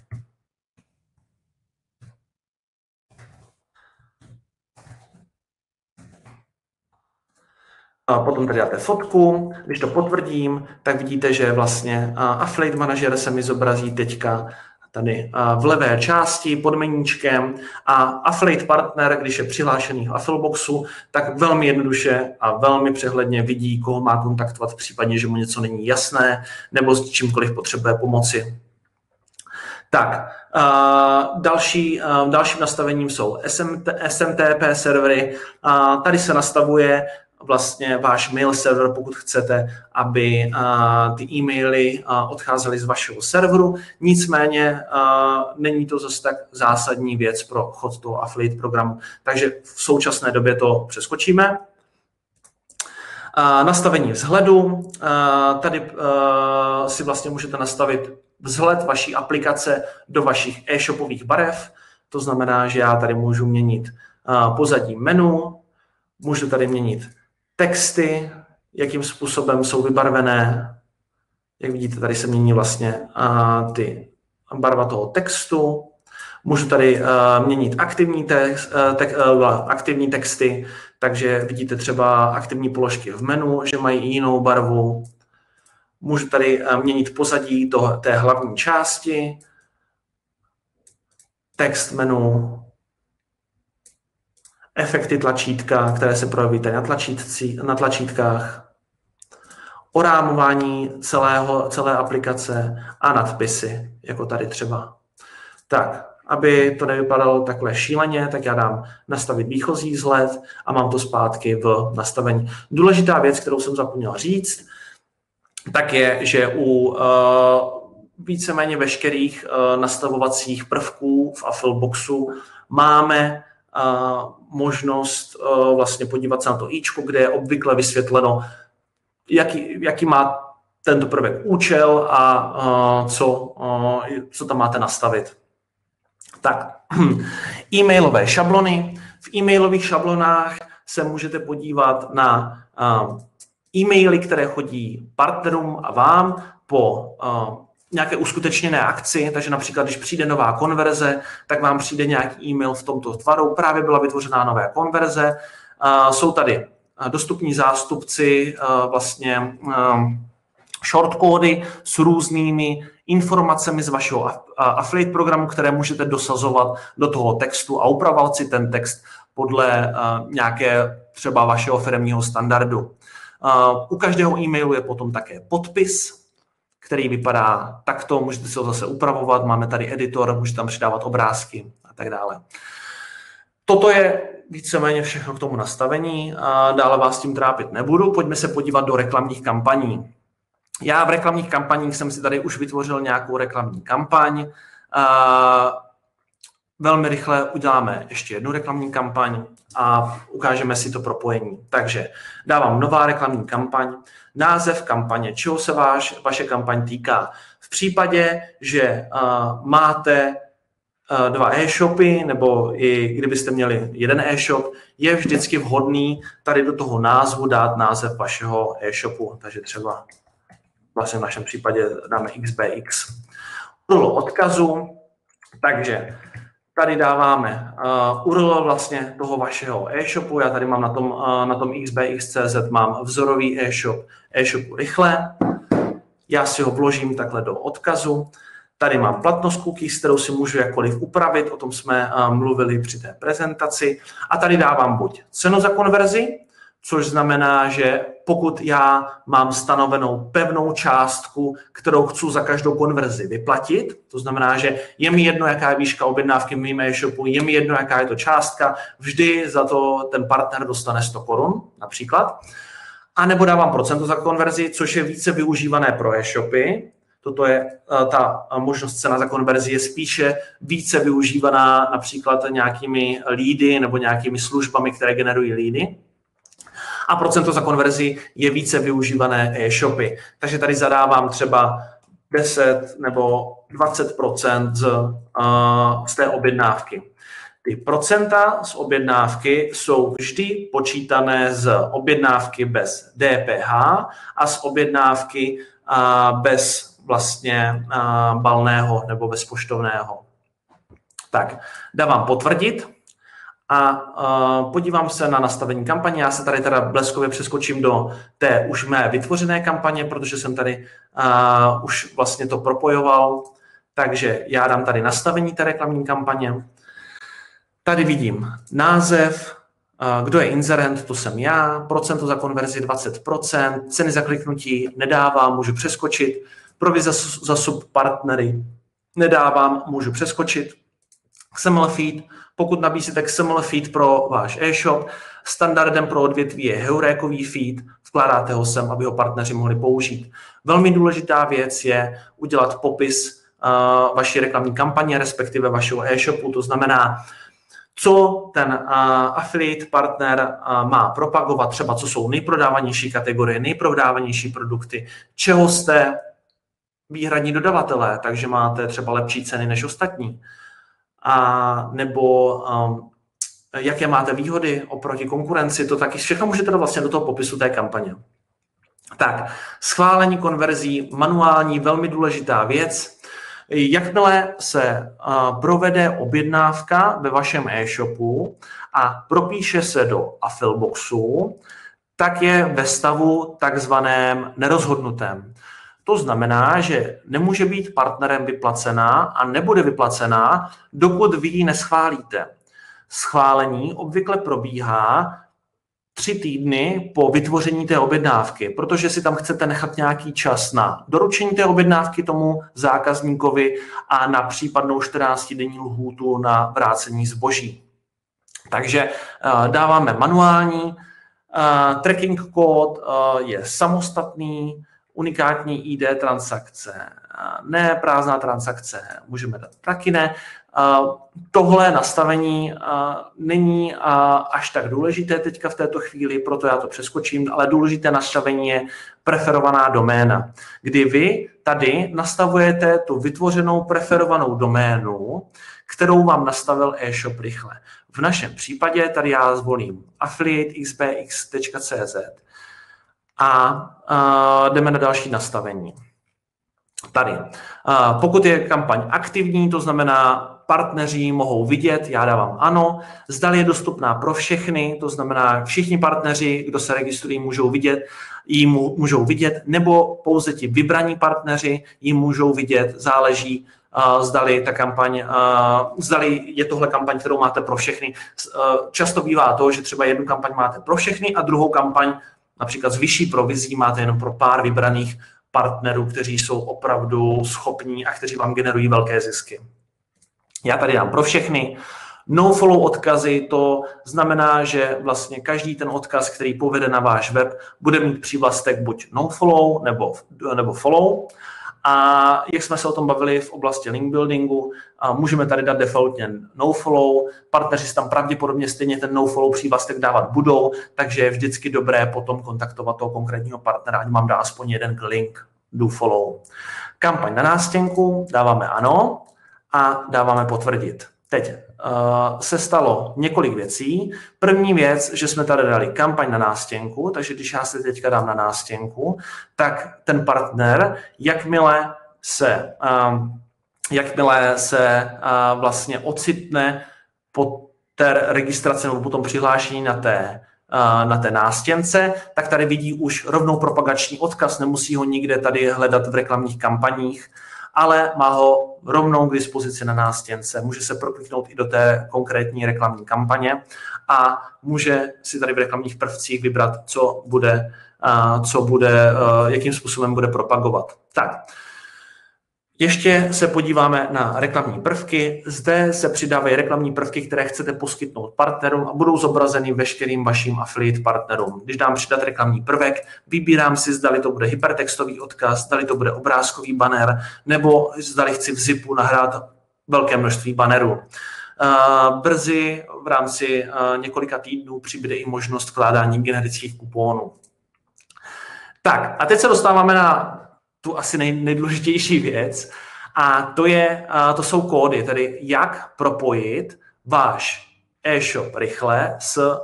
A potom tady dáte fotku, když to potvrdím, tak vidíte, že vlastně affiliate manažer se mi zobrazí teďka tady v levé části pod meníčkem, a affiliate partner, když je přihlášený v Affiliboxu, tak velmi jednoduše a velmi přehledně vidí, koho má kontaktovat v případě, že mu něco není jasné nebo s čímkoliv potřebuje pomoci. Tak, dalším nastavením jsou SMTP servery. Tady se nastavuje vlastně váš mail server, pokud chcete, aby ty e-maily odcházely z vašeho serveru. Nicméně není to zase tak zásadní věc pro chod toho affiliate programu, takže v současné době to přeskočíme. Nastavení vzhledu. Tady si vlastně můžete nastavit vzhled vaší aplikace do vašich e-shopových barev. To znamená, že já tady můžu měnit pozadí menu, můžu tady měnit texty, jakým způsobem jsou vybarvené. Jak vidíte, tady se mění vlastně barva toho textu. Můžu tady měnit aktivní texty, takže vidíte třeba aktivní položky v menu, že mají jinou barvu. Můžu tady měnit pozadí té hlavní části, text menu, efekty tlačítka, které se projeví tady na tlačítkách, orámování celé aplikace a nadpisy, jako tady třeba. Tak, aby to nevypadalo takhle šíleně, tak já dám nastavit výchozí vzhled a mám to zpátky v nastavení. Důležitá věc, kterou jsem zapomněl říct, tak je, že u víceméně veškerých nastavovacích prvků v Affilboxu máme možnost vlastně podívat se na to ičko, kde je obvykle vysvětleno, jaký má tento prvek účel a co tam máte nastavit. Tak, e-mailové šablony. V e-mailových šablonách se můžete podívat na e-maily, které chodí partnerům a vám po nějaké uskutečněné akci, takže například, když přijde nová konverze, tak vám přijde nějaký e-mail v tomto tvaru, právě byla vytvořená nová konverze, jsou tady dostupní zástupci vlastně shortcody s různými informacemi z vašeho affiliate programu, které můžete dosazovat do toho textu a upravovat si ten text podle nějaké třeba vašeho firemního standardu. U každého e-mailu je potom také podpis, který vypadá takto, můžete si ho zase upravovat, máme tady editor, můžete tam přidávat obrázky a tak dále. Toto je víceméně všechno k tomu nastavení, dále vás tím trápit nebudu, pojďme se podívat do reklamních kampaní. Já v reklamních kampaních jsem si tady už vytvořil nějakou reklamní kampaň. Velmi rychle uděláme ještě jednu reklamní kampaň a ukážeme si to propojení. Takže dávám nová reklamní kampaň, název kampaně, čeho se vaše kampaň týká. V případě, že máte dva e-shopy, nebo i kdybyste měli jeden e-shop, je vždycky vhodný tady do toho názvu dát název vašeho e-shopu. Takže třeba vlastně v našem případě dáme XBX. URL odkazu, takže tady dáváme URL vlastně toho vašeho e-shopu. Já tady mám na tom xbx.cz mám vzorový e-shopu rychle. Já si ho vložím takhle do odkazu. Tady mám platnost cookies, kterou si můžu jakkoliv upravit, o tom jsme mluvili při té prezentaci. A tady dávám buď cenu za konverzi, což znamená, že pokud já mám stanovenou pevnou částku, kterou chci za každou konverzi vyplatit, to znamená, že je mi jedno, jaká je výška objednávky v mým e-shopu, je mi jedno, jaká je to částka, vždy za to ten partner dostane 100 korun například. A nebo dávám procento za konverzi, což je více využívané pro e-shopy. Toto je ta možnost cena za konverzi je spíše více využívaná například nějakými leady nebo nějakými službami, které generují leady. A procento za konverzi je více využívané e-shopy. Takže tady zadávám třeba 10 nebo 20% z té objednávky. Ty procenta z objednávky jsou vždy počítané z objednávky bez DPH a z objednávky bez vlastně balného nebo bezpoštovného. Tak, dávám potvrdit a podívám se na nastavení kampaně. Já se tady teda bleskově přeskočím do té už mé vytvořené kampaně, protože jsem tady už vlastně to propojoval. Takže já dám tady nastavení té reklamní kampaně. Tady vidím název, kdo je inzerent, to jsem já, procento za konverzi 20%, ceny za kliknutí nedávám, můžu přeskočit, provize za subpartnery nedávám, můžu přeskočit, XML feed, pokud nabízíte XML feed pro váš e-shop, standardem pro odvětví je heurékový feed, vkládáte ho sem, aby ho partneři mohli použít. Velmi důležitá věc je udělat popis vaší reklamní kampaně, respektive vašeho e-shopu, to znamená, co ten affiliate partner má propagovat, třeba co jsou nejprodávanější kategorie, nejprodávanější produkty, čeho jste výhradní dodavatelé, takže máte třeba lepší ceny než ostatní, a nebo jaké máte výhody oproti konkurenci, to taky všechno můžete dát vlastně do toho popisu té kampaně. Tak, schválení konverzí, manuální, velmi důležitá věc. Jakmile se provede objednávka ve vašem e-shopu a propíše se do Affilboxu, tak je ve stavu takzvaném nerozhodnutém. To znamená, že nemůže být partnerem vyplacená a nebude vyplacená, dokud vy ji neschválíte. Schválení obvykle probíhá 3 týdny po vytvoření té objednávky, protože si tam chcete nechat nějaký čas na doručení té objednávky tomu zákazníkovi a na případnou 14denní lhůtu na vrácení zboží. Takže dáváme manuální, tracking kód je samostatný, unikátní ID transakce, ne prázdná transakce, můžeme dát taky ne. Tohle nastavení není až tak důležité teďka v této chvíli, proto já to přeskočím, ale důležité nastavení je preferovaná doména, kdy vy tady nastavujete tu vytvořenou preferovanou doménu, kterou vám nastavil e-shop rychle. V našem případě tady já zvolím affiliatexpx.cz a jdeme na další nastavení. Tady. Pokud je kampaň aktivní, to znamená, partneři mohou vidět, já dávám ano. Zdali je dostupná pro všechny, to znamená, všichni partneři, kdo se registrují, můžou vidět, nebo pouze ti vybraní partneři ji můžou vidět, záleží, zdali ta kampaň, zdali je tohle kampaň, kterou máte pro všechny. Často bývá to, že třeba jednu kampaň máte pro všechny a druhou kampaň, například s vyšší provizí, máte jenom pro pár vybraných partnerů, kteří jsou opravdu schopní a kteří vám generují velké zisky. Já tady dám pro všechny. No-follow odkazy, to znamená, že vlastně každý ten odkaz, který povede na váš web, bude mít přívlastek buď no-follow nebo follow. A jak jsme se o tom bavili v oblasti link buildingu, můžeme tady dát defaultně no-follow. Partneři tam pravděpodobně stejně ten no-follow přívlastek dávat budou, takže je vždycky dobré potom kontaktovat toho konkrétního partnera, ať vám dá aspoň jeden link, do follow. Kampaň na nástěnku, dáváme ano a dáváme potvrdit. Teď se stalo několik věcí. První věc, že jsme tady dali kampaň na nástěnku, takže když já se teďka dám na nástěnku, tak ten partner, jakmile se vlastně ocitne po té registraci nebo po tom přihlášení na té nástěnce, tak tady vidí už rovnou propagační odkaz, nemusí ho nikde tady hledat v reklamních kampaních, ale má ho rovnou k dispozici na nástěnce. Může se prokliknout i do té konkrétní reklamní kampaně a může si tady v reklamních prvcích vybrat, jakým způsobem bude propagovat. Tak, ještě se podíváme na reklamní prvky. Zde se přidávají reklamní prvky, které chcete poskytnout partnerům a budou zobrazeny veškerým vašim affiliate partnerům. Když dám přidat reklamní prvek, vybírám si, zdali to bude hypertextový odkaz, zdali to bude obrázkový banner, nebo zdali chci v zipu nahrát velké množství bannerů. Brzy v rámci několika týdnů přibude i možnost vkládání generických kuponů. Tak a teď se dostáváme na tu asi nejdůležitější věc a to jsou kódy, tedy jak propojit váš e-shop rychle s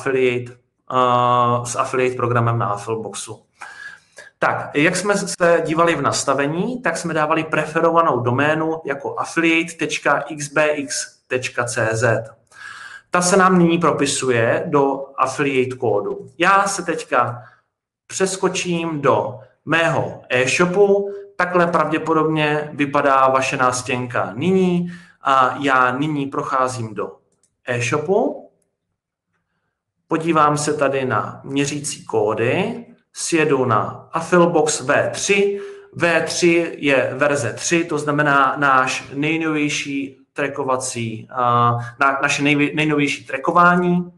affiliate programem na Affilboxu. Tak, jak jsme se dívali v nastavení, tak jsme dávali preferovanou doménu jako affiliate.xbx.cz. Ta se nám nyní propisuje do affiliate kódu. Já se teďka přeskočím do mého e-shopu, takhle pravděpodobně vypadá vaše nástěnka nyní a já nyní procházím do e-shopu, podívám se tady na měřící kódy, sjedu na Affilbox V3. V3 je verze 3, to znamená naše nejnovější trackování.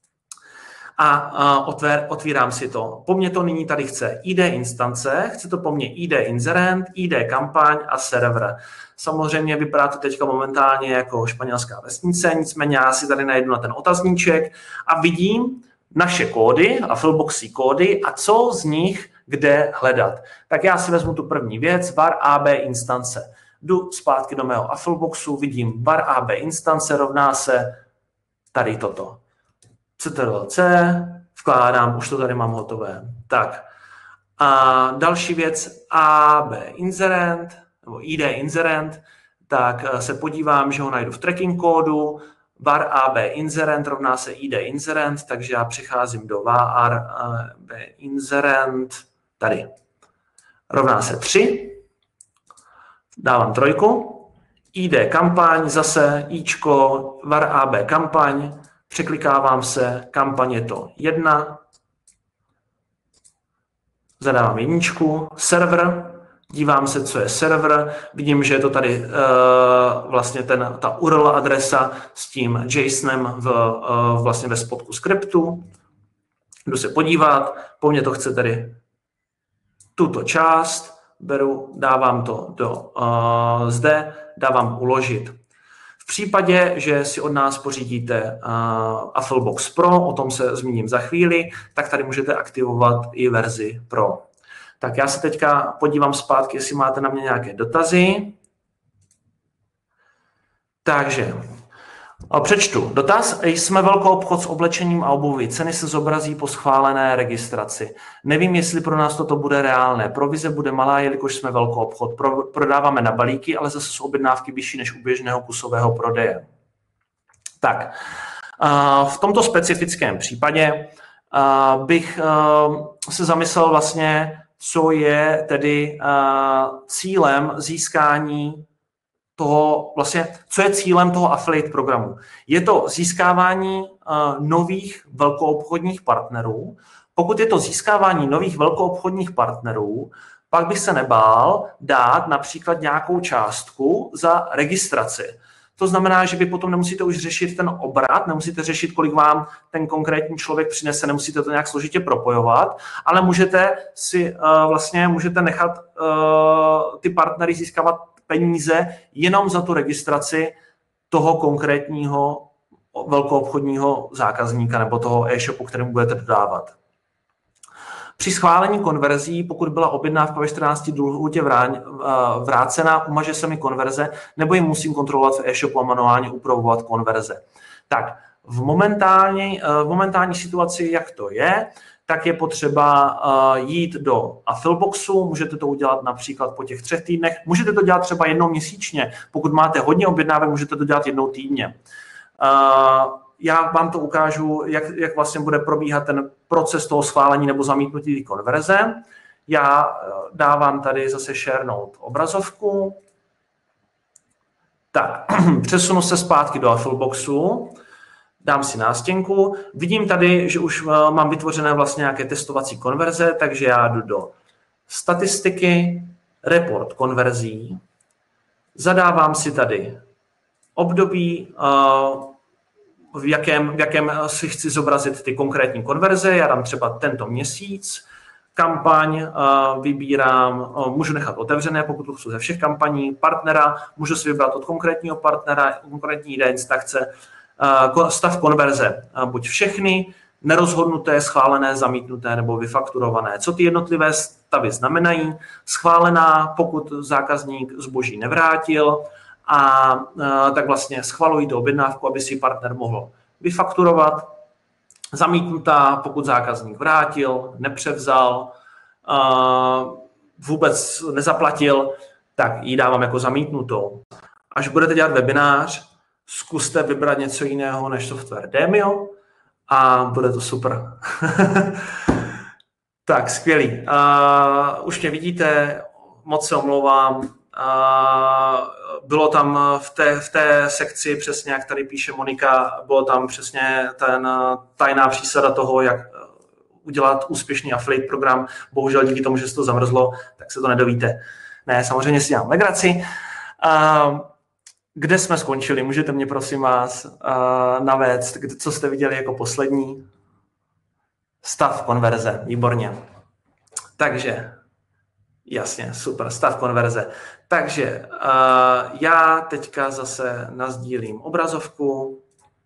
A otvírám si to. Po mně to nyní tady chce ID instance, chce to po mně ID inzerent, ID kampaň a server. Samozřejmě vypadá to teďka momentálně jako španělská vesnice, nicméně já si tady najdu na ten otazníček a vidím naše kódy, Affilboxí kódy a co z nich kde hledat. Tak já si vezmu tu první věc, var AB instance. Jdu zpátky do mého Affilboxu, vidím var AB instance rovná se tady toto. Ctrl+C, vkládám, už to tady mám hotové. Tak a další věc AB inzerent, nebo ID inzerent, tak se podívám, že ho najdu v tracking kódu, var AB inzerent rovná se ID inzerent, takže já přecházím do var AB inzerent, tady, rovná se 3, dávám 3, ID kampaň, zase Ičko, var AB kampaň, překlikávám se, kampaň je to 1, zadávám 1, server, dívám se, co je server, vidím, že je to tady vlastně ta URL adresa s tím JSONem vlastně ve spodku skriptu. Jdu se podívat, po mně to chce tedy tuto část, beru, dávám to zde, dávám uložit. V případě, že si od nás pořídíte Afflebox Pro, o tom se zmíním za chvíli, tak tady můžete aktivovat i verzi Pro. Tak já se teďka podívám zpátky, jestli máte na mě nějaké dotazy. Takže přečtu. Dotaz. Jsme velkou obchod s oblečením a obuví. Ceny se zobrazí po schválené registraci. Nevím, jestli pro nás toto bude reálné. Provize bude malá, jelikož jsme velkou obchod. Prodáváme na balíky, ale zase jsou objednávky vyšší než u běžného kusového prodeje. Tak, v tomto specifickém případě bych se zamyslel vlastně, co je tedy cílem získání toho, vlastně, co je cílem toho affiliate programu. Je to získávání nových velkoobchodních partnerů. Pokud je to získávání nových velkoobchodních partnerů, pak bych se nebál dát například nějakou částku za registraci. To znamená, že vy potom nemusíte už řešit ten obrat, nemusíte řešit, kolik vám ten konkrétní člověk přinese, nemusíte to nějak složitě propojovat, ale můžete nechat ty partnery získávat peníze jenom za tu registraci toho konkrétního velkoobchodního zákazníka nebo toho e-shopu, kterému budete dodávat. Při schválení konverzí, pokud byla objednávka ve 14 dnů lhůtě vrácena, umaže se mi konverze, nebo ji musím kontrolovat v e-shopu a manuálně upravovat konverze. Tak v momentální situaci, jak to je, tak je potřeba jít do Affleboxu, můžete to udělat například po těch 3 týdnech, můžete to dělat třeba jednou měsíčně, pokud máte hodně objednávek, můžete to dělat jednou týdně. Já vám to ukážu, jak vlastně bude probíhat ten proces toho schválení nebo zamítnutí konverze. Já dávám tady zase sharenout obrazovku. Tak, přesunu se zpátky do Affleboxu. Dám si nástěnku. Vidím tady, že už mám vytvořené vlastně nějaké testovací konverze, takže já jdu do statistiky, report konverzí, zadávám si tady období, v jakém si chci zobrazit ty konkrétní konverze. Já dám třeba tento měsíc, kampaň vybírám, můžu nechat otevřené, pokud to chci ze všech kampaní, partnera, můžu si vybrat od konkrétního partnera, konkrétní identity akce, stav konverze, buď všechny, nerozhodnuté, schválené, zamítnuté nebo vyfakturované. Co ty jednotlivé stavy znamenají? Schválená, pokud zákazník zboží nevrátil, a tak vlastně schvalují tu objednávku, aby si partner mohl vyfakturovat. Zamítnutá, pokud zákazník vrátil, nepřevzal, vůbec nezaplatil, tak ji dávám jako zamítnutou. Až budete dělat webinář, zkuste vybrat něco jiného než software Demio a bude to super. Tak, skvělý. Už mě vidíte, moc se omlouvám. Bylo tam v té sekci, přesně jak tady píše Monika, bylo tam přesně tajná přísada toho, jak udělat úspěšný affiliate program. Bohužel díky tomu, že se to zamrzlo, tak se to nedovíte. Ne, samozřejmě si dělám legraci. Kde jsme skončili? Můžete mě prosím vás navést, co jste viděli jako poslední? Stav konverze, výborně. Takže, jasně, super, stav konverze. Takže já teďka zase nasdílím obrazovku.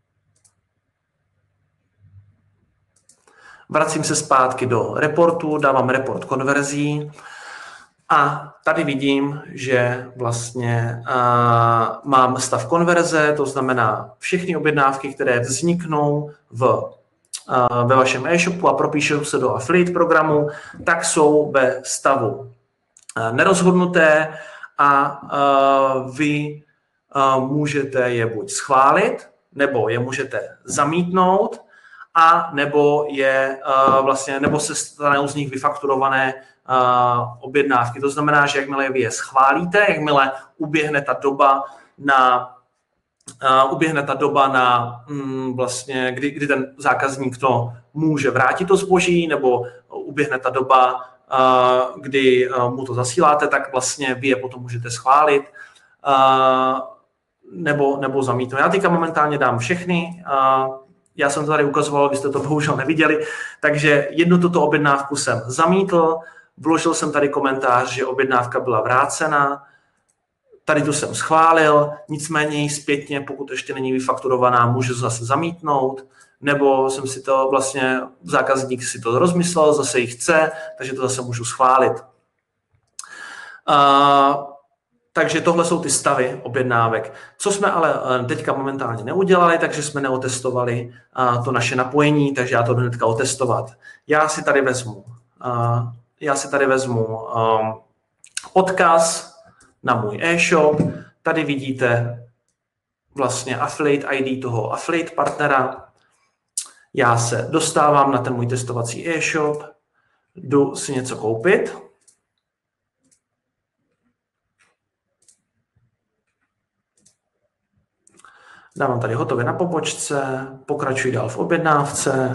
Vracím se zpátky do reportu, dávám report konverzí. A tady vidím, že vlastně mám stav konverze, to znamená všechny objednávky, které vzniknou ve vašem e-shopu a propíšou se do affiliate programu, tak jsou ve stavu nerozhodnuté a vy můžete je buď schválit, nebo je můžete zamítnout, a nebo se stanou z nich vyfakturované objednávky. To znamená, že jakmile vy je schválíte, jakmile uběhne ta doba uběhne ta doba na vlastně, kdy ten zákazník to může vrátit to zboží, nebo uběhne ta doba, kdy mu to zasíláte, tak vlastně vy je potom můžete schválit nebo zamítnout. Já teďka momentálně dám všechny. Já jsem to tady ukazoval, vy jste to bohužel neviděli, takže jednu tuto objednávku jsem zamítl, vložil jsem tady komentář, že objednávka byla vrácena, tady tu jsem schválil, nicméně zpětně, pokud ještě není vyfakturovaná, můžu zase zamítnout, nebo jsem si to vlastně, zákazník si to rozmyslel, zase ji chce, takže to zase můžu schválit. Takže tohle jsou ty stavy objednávek. Co jsme ale teďka momentálně neudělali, takže jsme neotestovali to naše napojení, takže já to jdu hnedka otestovat. Já si tady vezmu odkaz na můj e-shop. Tady vidíte vlastně affiliate ID toho affiliate partnera. Já se dostávám na ten můj testovací e-shop, jdu si něco koupit. Dávám tady hotově na pobočce, pokračuji dál v objednávce.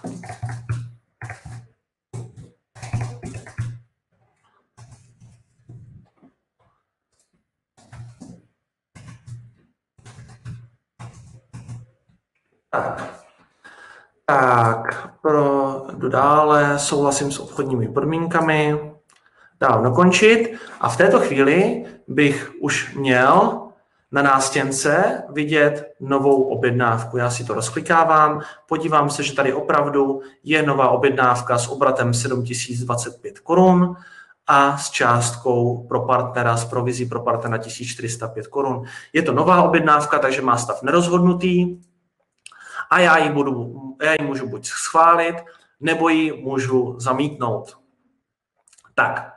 Jdu dále, souhlasím s obchodními podmínkami, dávám dokončit a v této chvíli bych už měl na nástěnce vidět novou objednávku. Já si to rozklikávám, podívám se, že tady opravdu je nová objednávka s obratem 7025 korun a s částkou pro partnera, s provizí pro partnera 1405 korun. Je to nová objednávka, takže má stav nerozhodnutý a já ji můžu buď schválit, nebo ji můžu zamítnout. Tak,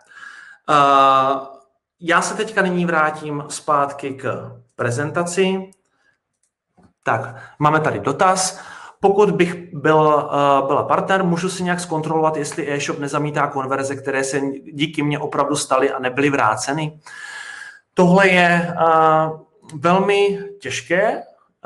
já se teďka nyní vrátím zpátky k prezentaci. Tak, máme tady dotaz. Pokud bych byla partner, můžu si nějak zkontrolovat, jestli e-shop nezamítá konverze, které se díky mně opravdu staly a nebyly vráceny. Tohle je velmi těžké,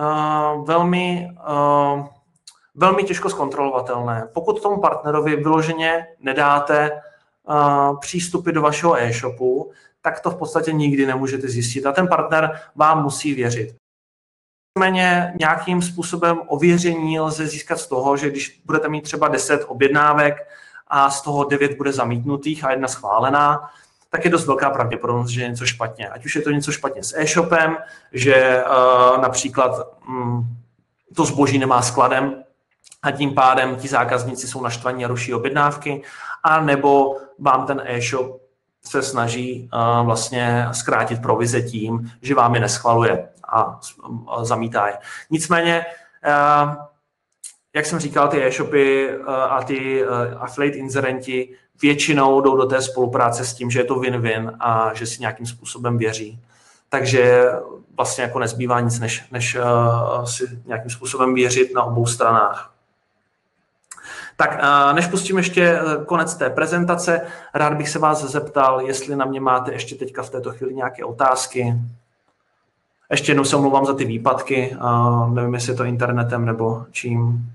velmi těžko zkontrolovatelné. Pokud tomu partnerovi vyloženě nedáte přístupy do vašeho e-shopu, tak to v podstatě nikdy nemůžete zjistit a ten partner vám musí věřit. Nicméně nějakým způsobem ověření lze získat z toho, že když budete mít třeba 10 objednávek a z toho 9 bude zamítnutých a 1 schválená, tak je dost velká pravděpodobnost, že je něco špatně. Ať už je to něco špatně s e-shopem, že například to zboží nemá skladem a tím pádem ti zákazníci jsou naštvaní a ruší objednávky, a nebo vám ten e-shop se snaží vlastně zkrátit provize tím, že vám je neschvaluje a zamítá je. Nicméně, jak jsem říkal, ty e-shopy a ty affiliate inzerenti většinou jdou do té spolupráce s tím, že je to win-win a že si nějakým způsobem věří. Takže vlastně jako nezbývá nic, než si nějakým způsobem věřit na obou stranách. Tak než pustím ještě konec té prezentace, rád bych se vás zeptal, jestli na mě máte ještě teďka v této chvíli nějaké otázky. Ještě jednou se omlouvám za ty výpadky, nevím, jestli je to internetem nebo čím.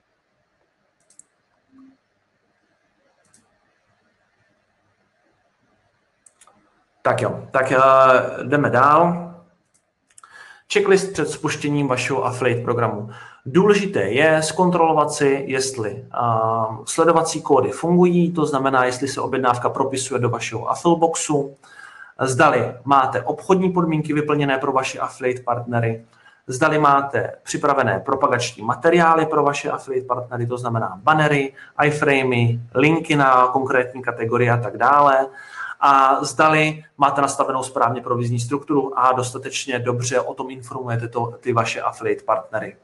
Tak jo, tak jdeme dál. Checklist před spuštěním vašeho affiliate programu. Důležité je zkontrolovat si, jestli sledovací kódy fungují, to znamená, jestli se objednávka propisuje do vašeho affiliboxu, zdali máte obchodní podmínky vyplněné pro vaše affiliate partnery, zdali máte připravené propagační materiály pro vaše affiliate partnery, to znamená bannery, iframey, linky na konkrétní kategorie a tak dále, a zdali máte nastavenou správně provizní strukturu a dostatečně dobře o tom informujete ty vaše affiliate partnery.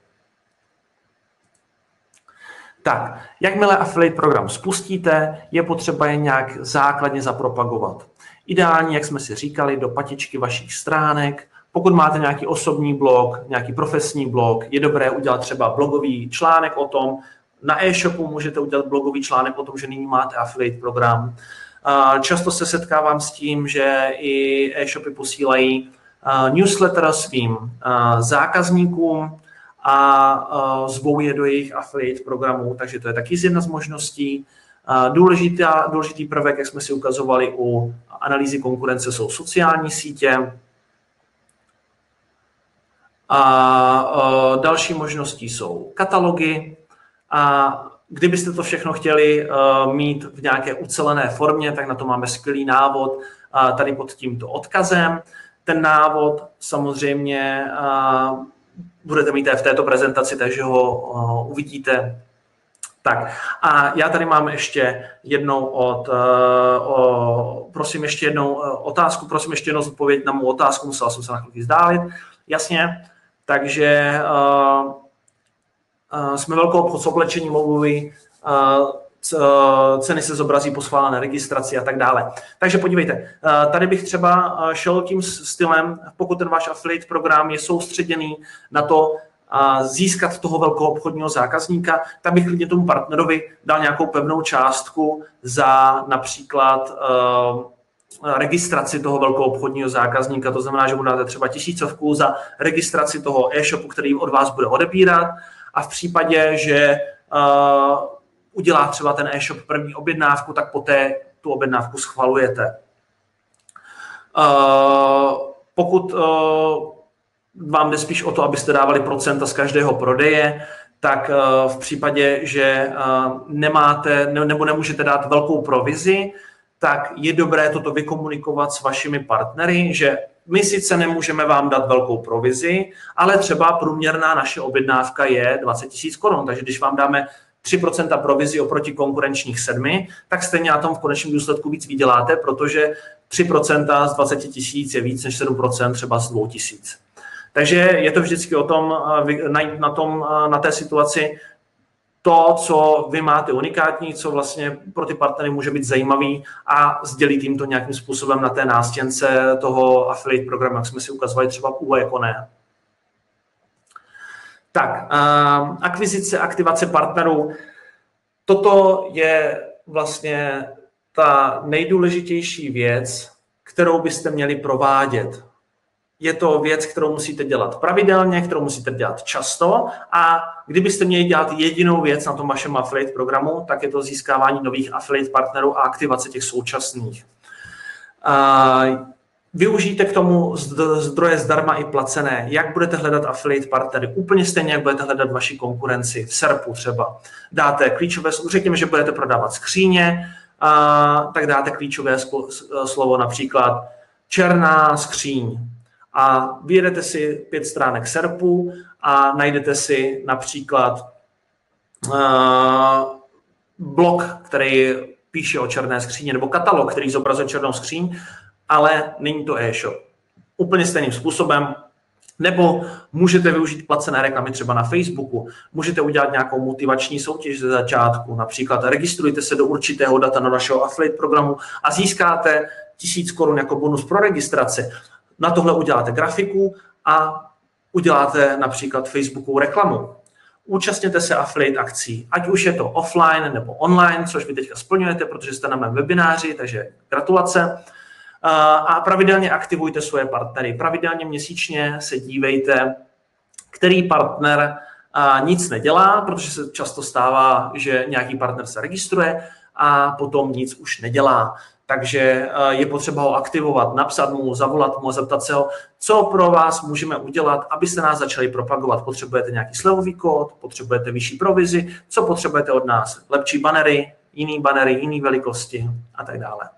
Tak, jakmile affiliate program spustíte, je potřeba je nějak základně zapropagovat. Ideálně, jak jsme si říkali, do patičky vašich stránek. Pokud máte nějaký osobní blog, nějaký profesní blog, je dobré udělat třeba blogový článek o tom. Na e-shopu můžete udělat blogový článek o tom, že nyní máte affiliate program. Často se setkávám s tím, že i e-shopy posílají newsletter svým zákazníkům a zvou je do jejich affiliate programů, takže to je taky jedna z možností. Důležitý prvek, jak jsme si ukazovali u analýzy konkurence, jsou sociální sítě. A další možností jsou katalogy. A kdybyste to všechno chtěli mít v nějaké ucelené formě, tak na to máme skvělý návod tady pod tímto odkazem. Ten návod samozřejmě budete mít v této prezentaci, takže ho uvidíte. Tak a já tady mám ještě jednou prosím ještě jednou otázku, prosím ještě jednou odpověď na mou otázku, musela jsem se na chvíli vzdálit. Jasně, takže jsme velkou obchod s oblečením, obuví, ceny se zobrazí po schválené registraci a tak dále. Takže podívejte, tady bych třeba šel tím stylem, pokud ten váš affiliate program je soustředěný na to získat toho velkého obchodního zákazníka, tak bych klidně tomu partnerovi dal nějakou pevnou částku za například registraci toho velkého obchodního zákazníka. To znamená, že mu dáte třeba 1000 za registraci toho e-shopu, který od vás bude odebírat, a v případě, že udělá třeba ten e-shop první objednávku, tak poté tu objednávku schvalujete. Pokud vám jde spíš o to, abyste dávali procenta z každého prodeje, tak v případě, že nemáte nebo nemůžete dát velkou provizi, tak je dobré toto vykomunikovat s vašimi partnery, že my sice nemůžeme vám dát velkou provizi, ale třeba průměrná naše objednávka je 20 000 korun, takže když vám dáme 3% provizi oproti konkurenčních 7, tak stejně na tom v konečném důsledku víc vyděláte, protože 3% z 20 000 je víc než 7% třeba z 2 000. Takže je to vždycky o tom najít na té situaci to, co vy máte unikátní, co vlastně pro ty partnery může být zajímavý, a sdělit jim to nějakým způsobem na té nástěnce toho affiliate programu, jak jsme si ukazovali třeba u Econe. Tak, akvizice, aktivace partnerů. Toto je vlastně ta nejdůležitější věc, kterou byste měli provádět. Je to věc, kterou musíte dělat pravidelně, kterou musíte dělat často, a kdybyste měli dělat jedinou věc na tom vašem affiliate programu, tak je to získávání nových affiliate partnerů a aktivace těch současných. Využijte k tomu zdroje zdarma i placené. Jak budete hledat affiliate partnery? Úplně stejně, jak budete hledat vaši konkurenci v SERPu třeba. Dáte klíčové slovo, řekněme, že budete prodávat skříně, tak dáte klíčové slovo například černá skříň. A vyjedete si 5 stránek SERPu a najdete si například blog, který píše o černé skříni, nebo katalog, který zobrazuje černou skříň, ale není to e-shop. Úplně stejným způsobem. Nebo můžete využít placené reklamy třeba na Facebooku. Můžete udělat nějakou motivační soutěž ze začátku. Například registrujte se do určitého data na vašeho affiliate programu a získáte 1000 korun jako bonus pro registraci. Na tohle uděláte grafiku a uděláte například Facebookovou reklamu. Účastněte se affiliate akcí, ať už je to offline nebo online, což vy teďka splňujete, protože jste na mém webináři, takže gratulace. A pravidelně aktivujte svoje partnery. Pravidelně měsíčně se dívejte, který partner nic nedělá, protože se často stává, že nějaký partner se registruje a potom nic už nedělá. Takže je potřeba ho aktivovat, napsat mu, zavolat mu, zeptat se ho, co pro vás můžeme udělat, abyste nás začali propagovat. Potřebujete nějaký slevový kód, potřebujete vyšší provizi, co potřebujete od nás? Lepší banery, jiné velikosti a tak dále.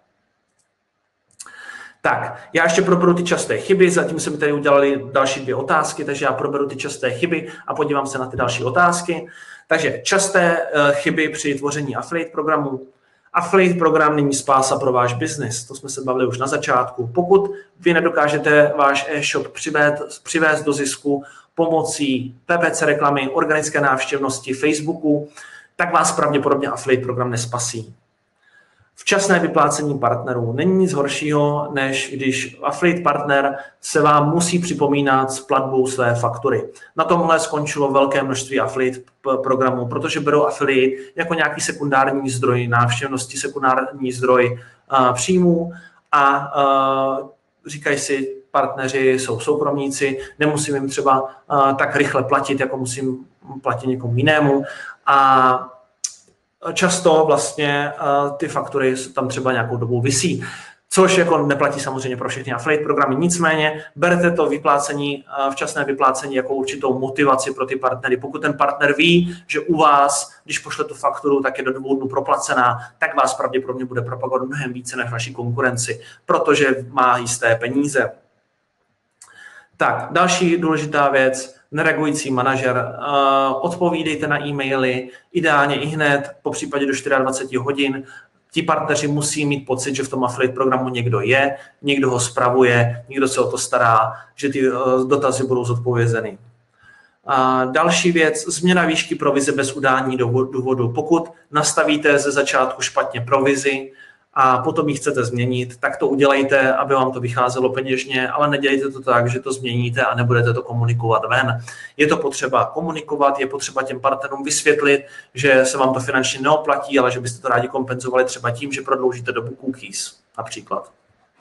Tak, já ještě proberu ty časté chyby, zatím jsme tady udělali další 2 otázky, takže já proberu ty časté chyby a podívám se na ty další otázky. Takže časté chyby při tvoření affiliate programů. Affiliate program není spása pro váš biznis, to jsme se bavili už na začátku. Pokud vy nedokážete váš e-shop přivést do zisku pomocí PPC reklamy, organické návštěvnosti, Facebooku, tak vás pravděpodobně affiliate program nespasí. Včasné vyplácení partnerů. Není nic horšího, než když affiliate partner se vám musí připomínat s platbou své faktury. Na tomhle skončilo velké množství affiliate programů, protože berou affiliate jako nějaký sekundární zdroj návštěvnosti, sekundární zdroj příjmů a říkají si, partneři jsou soukromníci, nemusím jim třeba tak rychle platit, jako musím platit někomu jinému. A často vlastně ty faktury tam třeba nějakou dobu visí, což jako neplatí samozřejmě pro všechny affiliate programy. Nicméně berte to vyplácení, včasné vyplácení jako určitou motivaci pro ty partnery. Pokud ten partner ví, že u vás, když pošle tu fakturu, tak je do 2 dnů proplacená, tak vás pravděpodobně bude propagovat mnohem více než vaši konkurenci, protože má jisté peníze. Tak, další důležitá věc, nereagující manažer. Odpovídejte na e-maily, ideálně i hned, po případě do 24 hodin. Ti partneři musí mít pocit, že v tom affiliate programu někdo je, někdo ho spravuje, někdo se o to stará, že ty dotazy budou zodpovězeny. Další věc, změna výšky provize bez udání důvodu. Pokud nastavíte ze začátku špatně provizi a potom ji chcete změnit, tak to udělejte, aby vám to vycházelo peněžně, ale nedělejte to tak, že to změníte a nebudete to komunikovat ven. Je to potřeba komunikovat, je potřeba těm partnerům vysvětlit, že se vám to finančně neoplatí, ale že byste to rádi kompenzovali třeba tím, že prodloužíte dobu cookies například.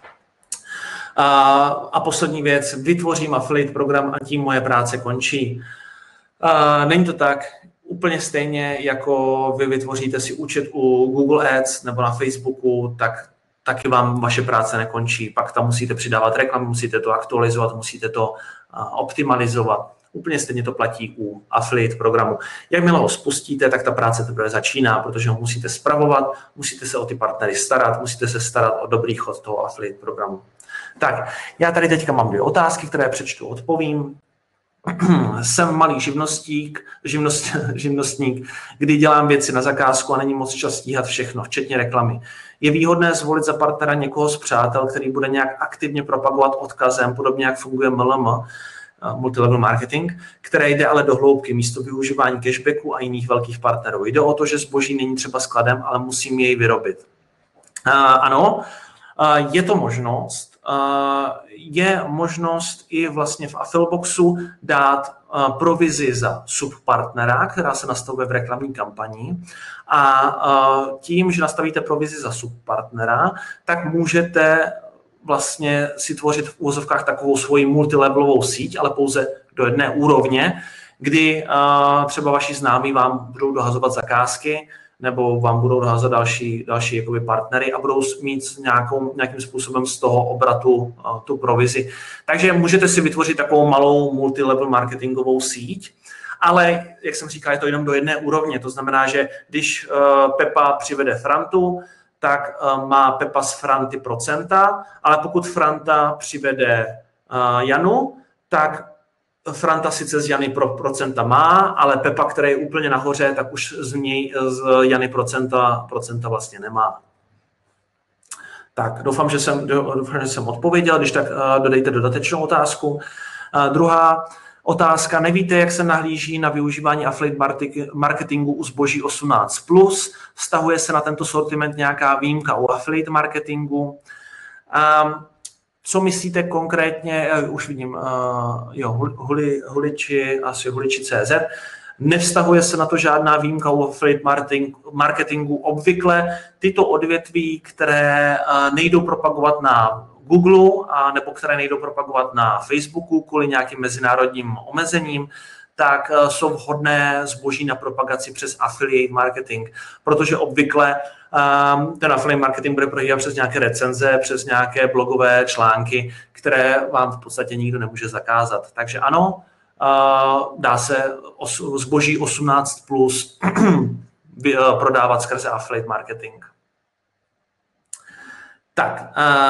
A poslední věc, vytvořím affiliate program a tím moje práce končí. Není to tak. Úplně stejně, jako vy vytvoříte si účet u Google Ads nebo na Facebooku, tak taky vám vaše práce nekončí. Pak tam musíte přidávat reklamy, musíte to aktualizovat, musíte to optimalizovat. Úplně stejně to platí u affiliate programu. Jakmile ho spustíte, tak ta práce teprve začíná, protože ho musíte spravovat, musíte se o ty partnery starat, musíte se starat o dobrý chod toho affiliate programu. Tak, já tady teďka mám 2 otázky, které přečtu, odpovím. Jsem malý živnostník, kdy dělám věci na zakázku a není moc čas stíhat všechno, včetně reklamy. Je výhodné zvolit za partnera někoho z přátel, který bude nějak aktivně propagovat odkazem, podobně jak funguje MLM, multilevel marketing, které jde ale do hloubky místo využívání cashbacku a jiných velkých partnerů. Jde o to, že zboží není třeba skladem, ale musím jej vyrobit. Ano, je to možnost. Je možnost i vlastně v Affilboxu dát provizi za subpartnera, která se nastavuje v reklamní kampani. A tím, že nastavíte provizi za subpartnera, tak můžete vlastně si tvořit v úvozovkách takovou svoji multilevelovou síť, ale pouze do jedné úrovně, kdy třeba vaši známí vám budou dohazovat zakázky, nebo vám budou doházet další jakoby partnery a budou mít nějakým způsobem z toho obratu tu provizi. Takže můžete si vytvořit takovou malou multilevel marketingovou síť, ale, jak jsem říkal, je to jenom do jedné úrovně. To znamená, že když Pepa přivede Frantu, tak má Pepa z Franty procenta, ale pokud Franta přivede Janu, tak Franta sice z Jany procenta má, ale Pepa, který je úplně nahoře, tak už z Jany procenta vlastně nemá. Tak, doufám, že jsem odpověděl, když tak dodejte dodatečnou otázku. Druhá otázka, nevíte, jak se nahlíží na využívání affiliate marketingu u zboží 18+, vztahuje se na tento sortiment nějaká výjimka u affiliate marketingu? Co myslíte konkrétně, už vidím, huliči.cz, nevztahuje se na to žádná výjimka u affiliate marketingu. Obvykle tyto odvětví, které nejdou propagovat na Google nebo které nejdou propagovat na Facebooku kvůli nějakým mezinárodním omezením, tak jsou vhodné zboží na propagaci přes affiliate marketing, protože obvykle ten affiliate marketing bude probíhat přes nějaké recenze, přes nějaké blogové články, které vám v podstatě nikdo nemůže zakázat. Takže ano, dá se zboží 18+ prodávat skrze affiliate marketing. Tak,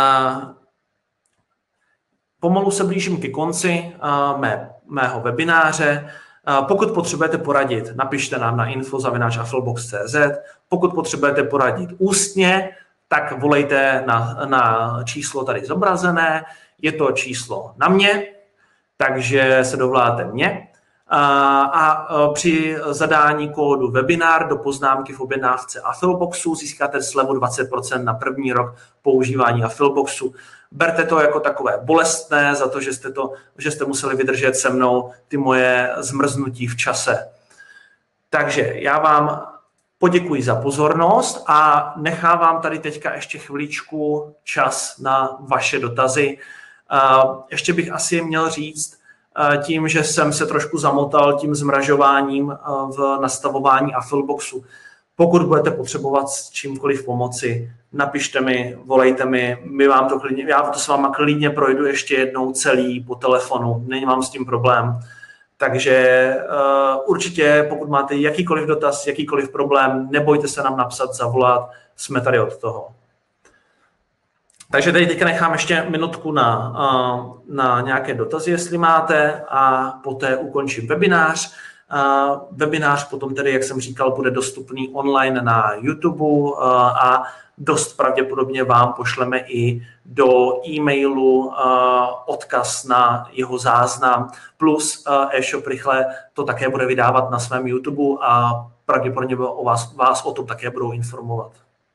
pomalu se blížím ke konci mého webináře. Pokud potřebujete poradit, napište nám na info@affilbox.cz. Pokud potřebujete poradit ústně, tak volejte na číslo tady zobrazené. Je to číslo na mě, takže se dovoláte mě. A při zadání kódu webinar do poznámky v objednávce Affilboxu získáte slevu 20% na první rok používání Affilboxu. Berte to jako takové bolestné za to, že jste museli vydržet se mnou ty moje zmrznutí v čase. Takže já vám poděkuji za pozornost a nechávám tady teďka ještě chviličku čas na vaše dotazy. Ještě bych asi měl říct, tím, že jsem se trošku zamotal tím zmražováním v nastavování Affilboxu. Pokud budete potřebovat s čímkoliv pomoci, napište mi, volejte mi, já to s váma klidně projdu ještě jednou celý po telefonu, není mám s tím problém. Takže určitě, pokud máte jakýkoliv dotaz, jakýkoliv problém, nebojte se nám napsat, zavolat, jsme tady od toho. Takže tady teďka nechám ještě minutku na nějaké dotazy, jestli máte, a poté ukončím webinář. Webinář potom tedy, jak jsem říkal, bude dostupný online na YouTube a dost pravděpodobně vám pošleme i do e-mailu odkaz na jeho záznam, plus e-shop rychle to také bude vydávat na svém YouTube a pravděpodobně vás o tom také budou informovat.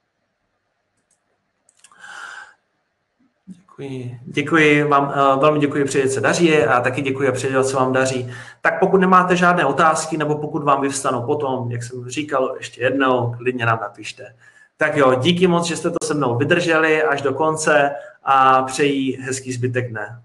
Děkuji vám, velmi děkuji, přeji, se daří a taky děkuji a přeji, se vám daří. Tak pokud nemáte žádné otázky nebo pokud vám vyvstanou potom, jak jsem říkal ještě jednou, klidně nám napište. Tak jo, díky moc, že jste to se mnou vydrželi až do konce a přeji hezký zbytek dne.